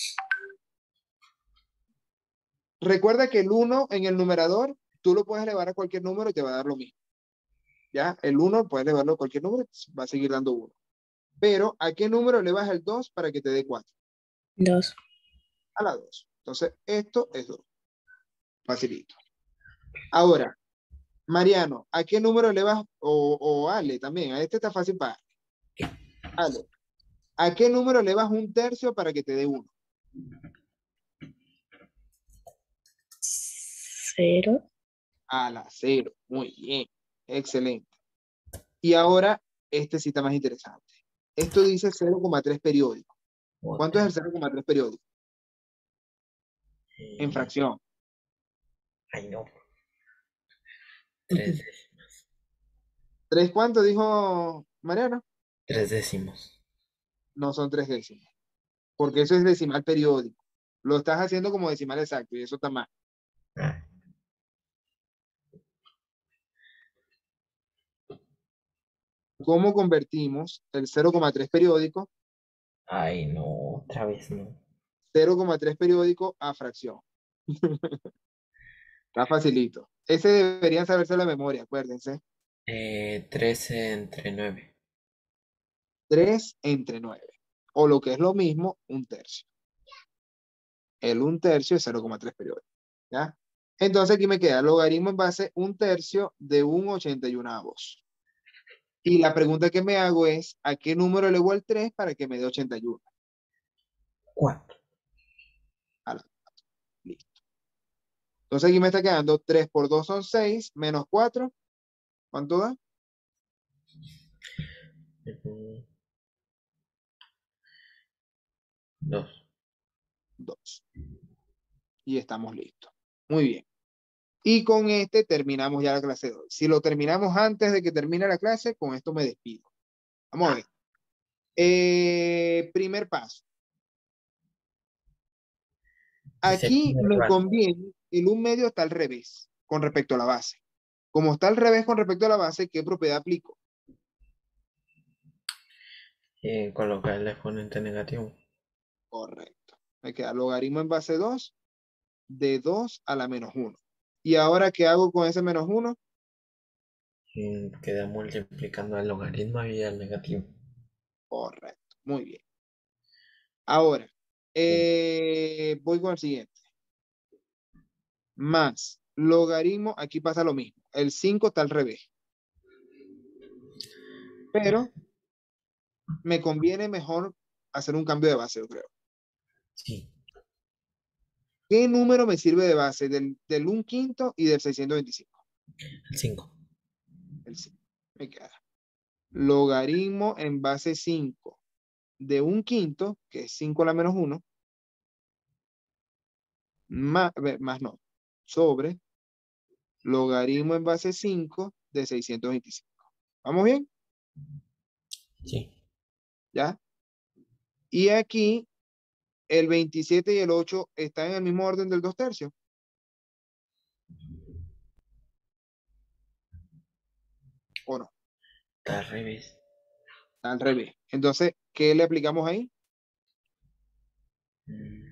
Recuerda que el uno en el numerador, tú lo puedes elevar a cualquier número y te va a dar lo mismo. ¿Ya? El uno puedes elevarlo a cualquier número y va a seguir dando uno. Pero, ¿a qué número elevas el dos para que te dé cuatro? dos. A la dos. Entonces, esto es dos. Facilito. Ahora, Mariano, ¿a qué número elevas? O, o Ale también, a este está fácil para Ale. ¿A qué número elevas un tercio para que te dé uno? Cero. A la cero. Muy bien. Excelente. Y ahora, este sí está más interesante. Esto dice cero coma tres periódico. ¿Cuánto es el cero coma tres periódico? En Eh, fracción. ay, no. Tres, dé- ¿Tres cuánto dijo Mariano? tres décimos. No son tres décimos. Porque eso es decimal periódico. Lo estás haciendo como decimal exacto y eso está mal. Ah, ¿Cómo convertimos el cero coma tres periódico, ay, no, otra vez no. cero coma tres periódico a fracción? Está facilito. Ese deberían saberse la memoria, acuérdense. Eh, trece entre nueve. tres entre nueve. O lo que es lo mismo, un tercio. El un tercio es cero coma tres periódico. ¿Ya? Entonces aquí me queda logaritmo en base un tercio de un ochenta y unavos. Y la pregunta que me hago es, ¿a qué número elevo el tres para que me dé ochenta y uno? cuatro. A la- Listo. Entonces aquí me está quedando tres por dos son seis, menos cuatro. ¿Cuánto da? dos. dos. Y estamos listos. Muy bien. Y con este terminamos ya la clase de hoy. Si lo terminamos antes de que termine la clase, con esto me despido. Vamos a ver. Eh, primer paso. Dice Aquí primer me paso. conviene, el un medio está al revés con respecto a la base. Como está al revés con respecto a la base, ¿qué propiedad aplico? Eh, colocar el exponente negativo. Correcto. Me queda logaritmo en base dos de dos a la menos uno. ¿Y ahora qué hago con ese menos uno? Y queda multiplicando el logaritmo y el negativo. Correcto. Muy bien. Ahora, eh, voy con el siguiente. Más logaritmo, aquí pasa lo mismo. El cinco está al revés. Pero me conviene mejor hacer un cambio de base, yo creo. Sí, ¿Qué número me sirve de base? Del, del un quinto y del seiscientos veinticinco. el cinco. El cinco. Me queda. Logaritmo en base cinco de un quinto, que es cinco a la menos uno, más, más no, sobre logaritmo en base cinco de seiscientos veinticinco. ¿Vamos bien? Sí. ¿Ya? Y aquí el veintisiete y el ocho están en el mismo orden del dos tercios. ¿O no? Está al revés. Está al revés. Entonces, ¿qué le aplicamos ahí? Mm,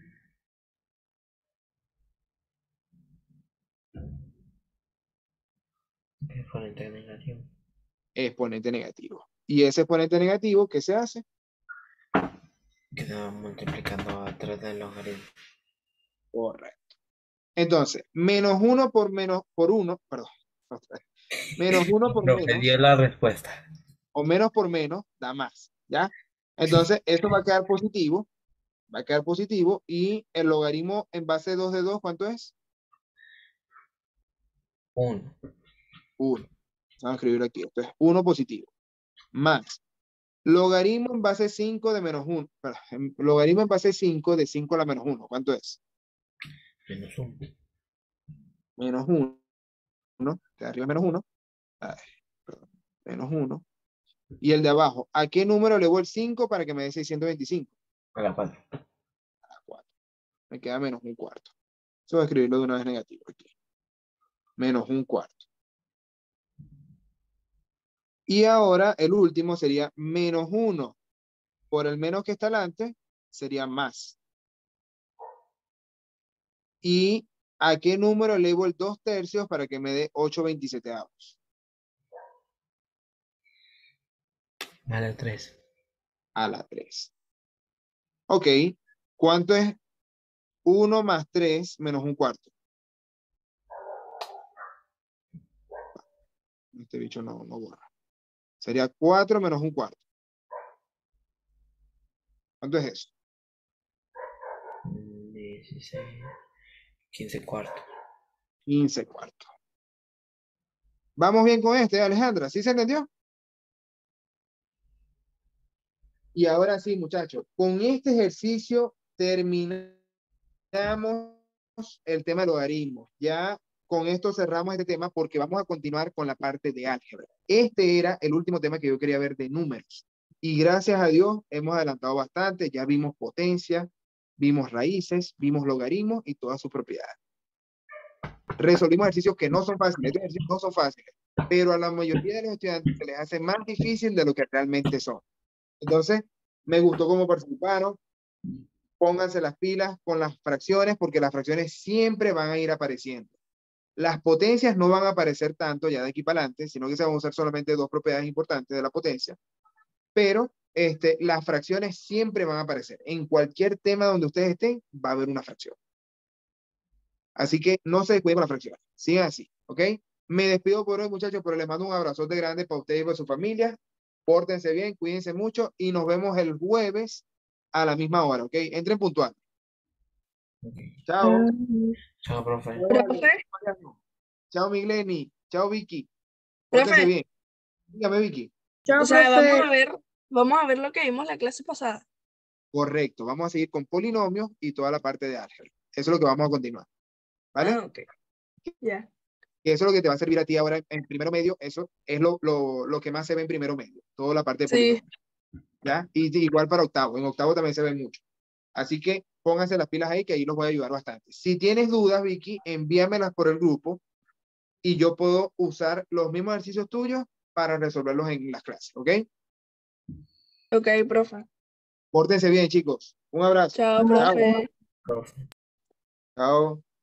exponente negativo. Exponente negativo. Y ese exponente negativo, ¿qué se hace? Queda multiplicando a tres del logaritmo. Correcto. Entonces, menos uno por menos por uno, perdón, otra vez. Menos uno por No, me menos dio la respuesta. o menos por menos da más, ¿ya? Entonces, esto va a quedar positivo, va a quedar positivo y el logaritmo en base de dos de dos, ¿cuánto es? Uno. uno. Vamos a escribirlo aquí. Esto es uno positivo. Más. Logaritmo en base cinco de menos uno. Perdón, logaritmo en base cinco de cinco a la menos uno. ¿Cuánto es? Menos uno. Menos uno. De arriba menos uno. Ay, perdón. Menos uno. Y el de abajo. ¿A qué número le voy el cinco para que me dé seiscientos veinticinco? A la cuatro. A la cuatro. Me queda menos un cuarto. Eso voy a escribirlo de una vez negativo aquí. Menos un cuarto. Y ahora el último sería menos uno. Por el menos que está delante, sería más. ¿Y a qué número elevo el dos tercios para que me dé ocho veintisiete-avos? A la tres. A la tres. Ok. ¿Cuánto es uno más tres menos un cuarto? Este bicho no, no borra. Sería cuatro menos un cuarto. ¿Cuánto es eso? dieciséis. quince cuartos. quince cuartos. ¿Vamos bien con este, Alejandra? ¿Sí se entendió? Y ahora sí, muchachos, con este ejercicio terminamos el tema de logaritmos. Ya con esto cerramos este tema porque vamos a continuar con la parte de álgebra. Este era el último tema que yo quería ver de números. Y gracias a Dios hemos adelantado bastante. Ya vimos potencia, vimos raíces, vimos logaritmos y todas sus propiedades. Resolvimos ejercicios que no son fáciles. Estos ejercicios no son fáciles, pero a la mayoría de los estudiantes se les hace más difícil de lo que realmente son. Entonces, me gustó cómo participaron. Pónganse las pilas con las fracciones porque las fracciones siempre van a ir apareciendo. Las potencias no van a aparecer tanto ya de aquí para adelante, sino que se van a usar solamente dos propiedades importantes de la potencia, pero este, las fracciones siempre van a aparecer. En cualquier tema donde ustedes estén, va a haber una fracción. Así que no se descuiden con las fracciones. Sigan así, ¿ok? Me despido por hoy, muchachos, pero les mando un abrazote grande para ustedes y para su familia. Pórtense bien, cuídense mucho y nos vemos el jueves a la misma hora, ¿ok? Entren puntual. Chao. Chao, profe. Profe, Chao, Migleni. Chao, Vicky. Pórtense profe, bien. Dígame, Vicky. Chao, o sea, profe. vamos a ver, vamos a ver lo que vimos la clase pasada. Correcto. Vamos a seguir con polinomios y toda la parte de álgebra. Eso es lo que vamos a continuar. ¿Vale? Ah, ok. Ya. Y eso es lo que te va a servir a ti ahora en, en primero medio. Eso es lo, lo, lo que más se ve en primero medio. Toda la parte de Sí. polinomios. ¿Ya? Y, y igual para octavo. En octavo también se ve mucho. Así que pónganse las pilas ahí que ahí los voy a ayudar bastante. Si tienes dudas, Vicky, envíamelas por el grupo y yo puedo usar los mismos ejercicios tuyos para resolverlos en las clases, ¿ok? Ok, profe. Pórtense bien, chicos. Un abrazo. Chao, Chao. profe. Profe. Chao.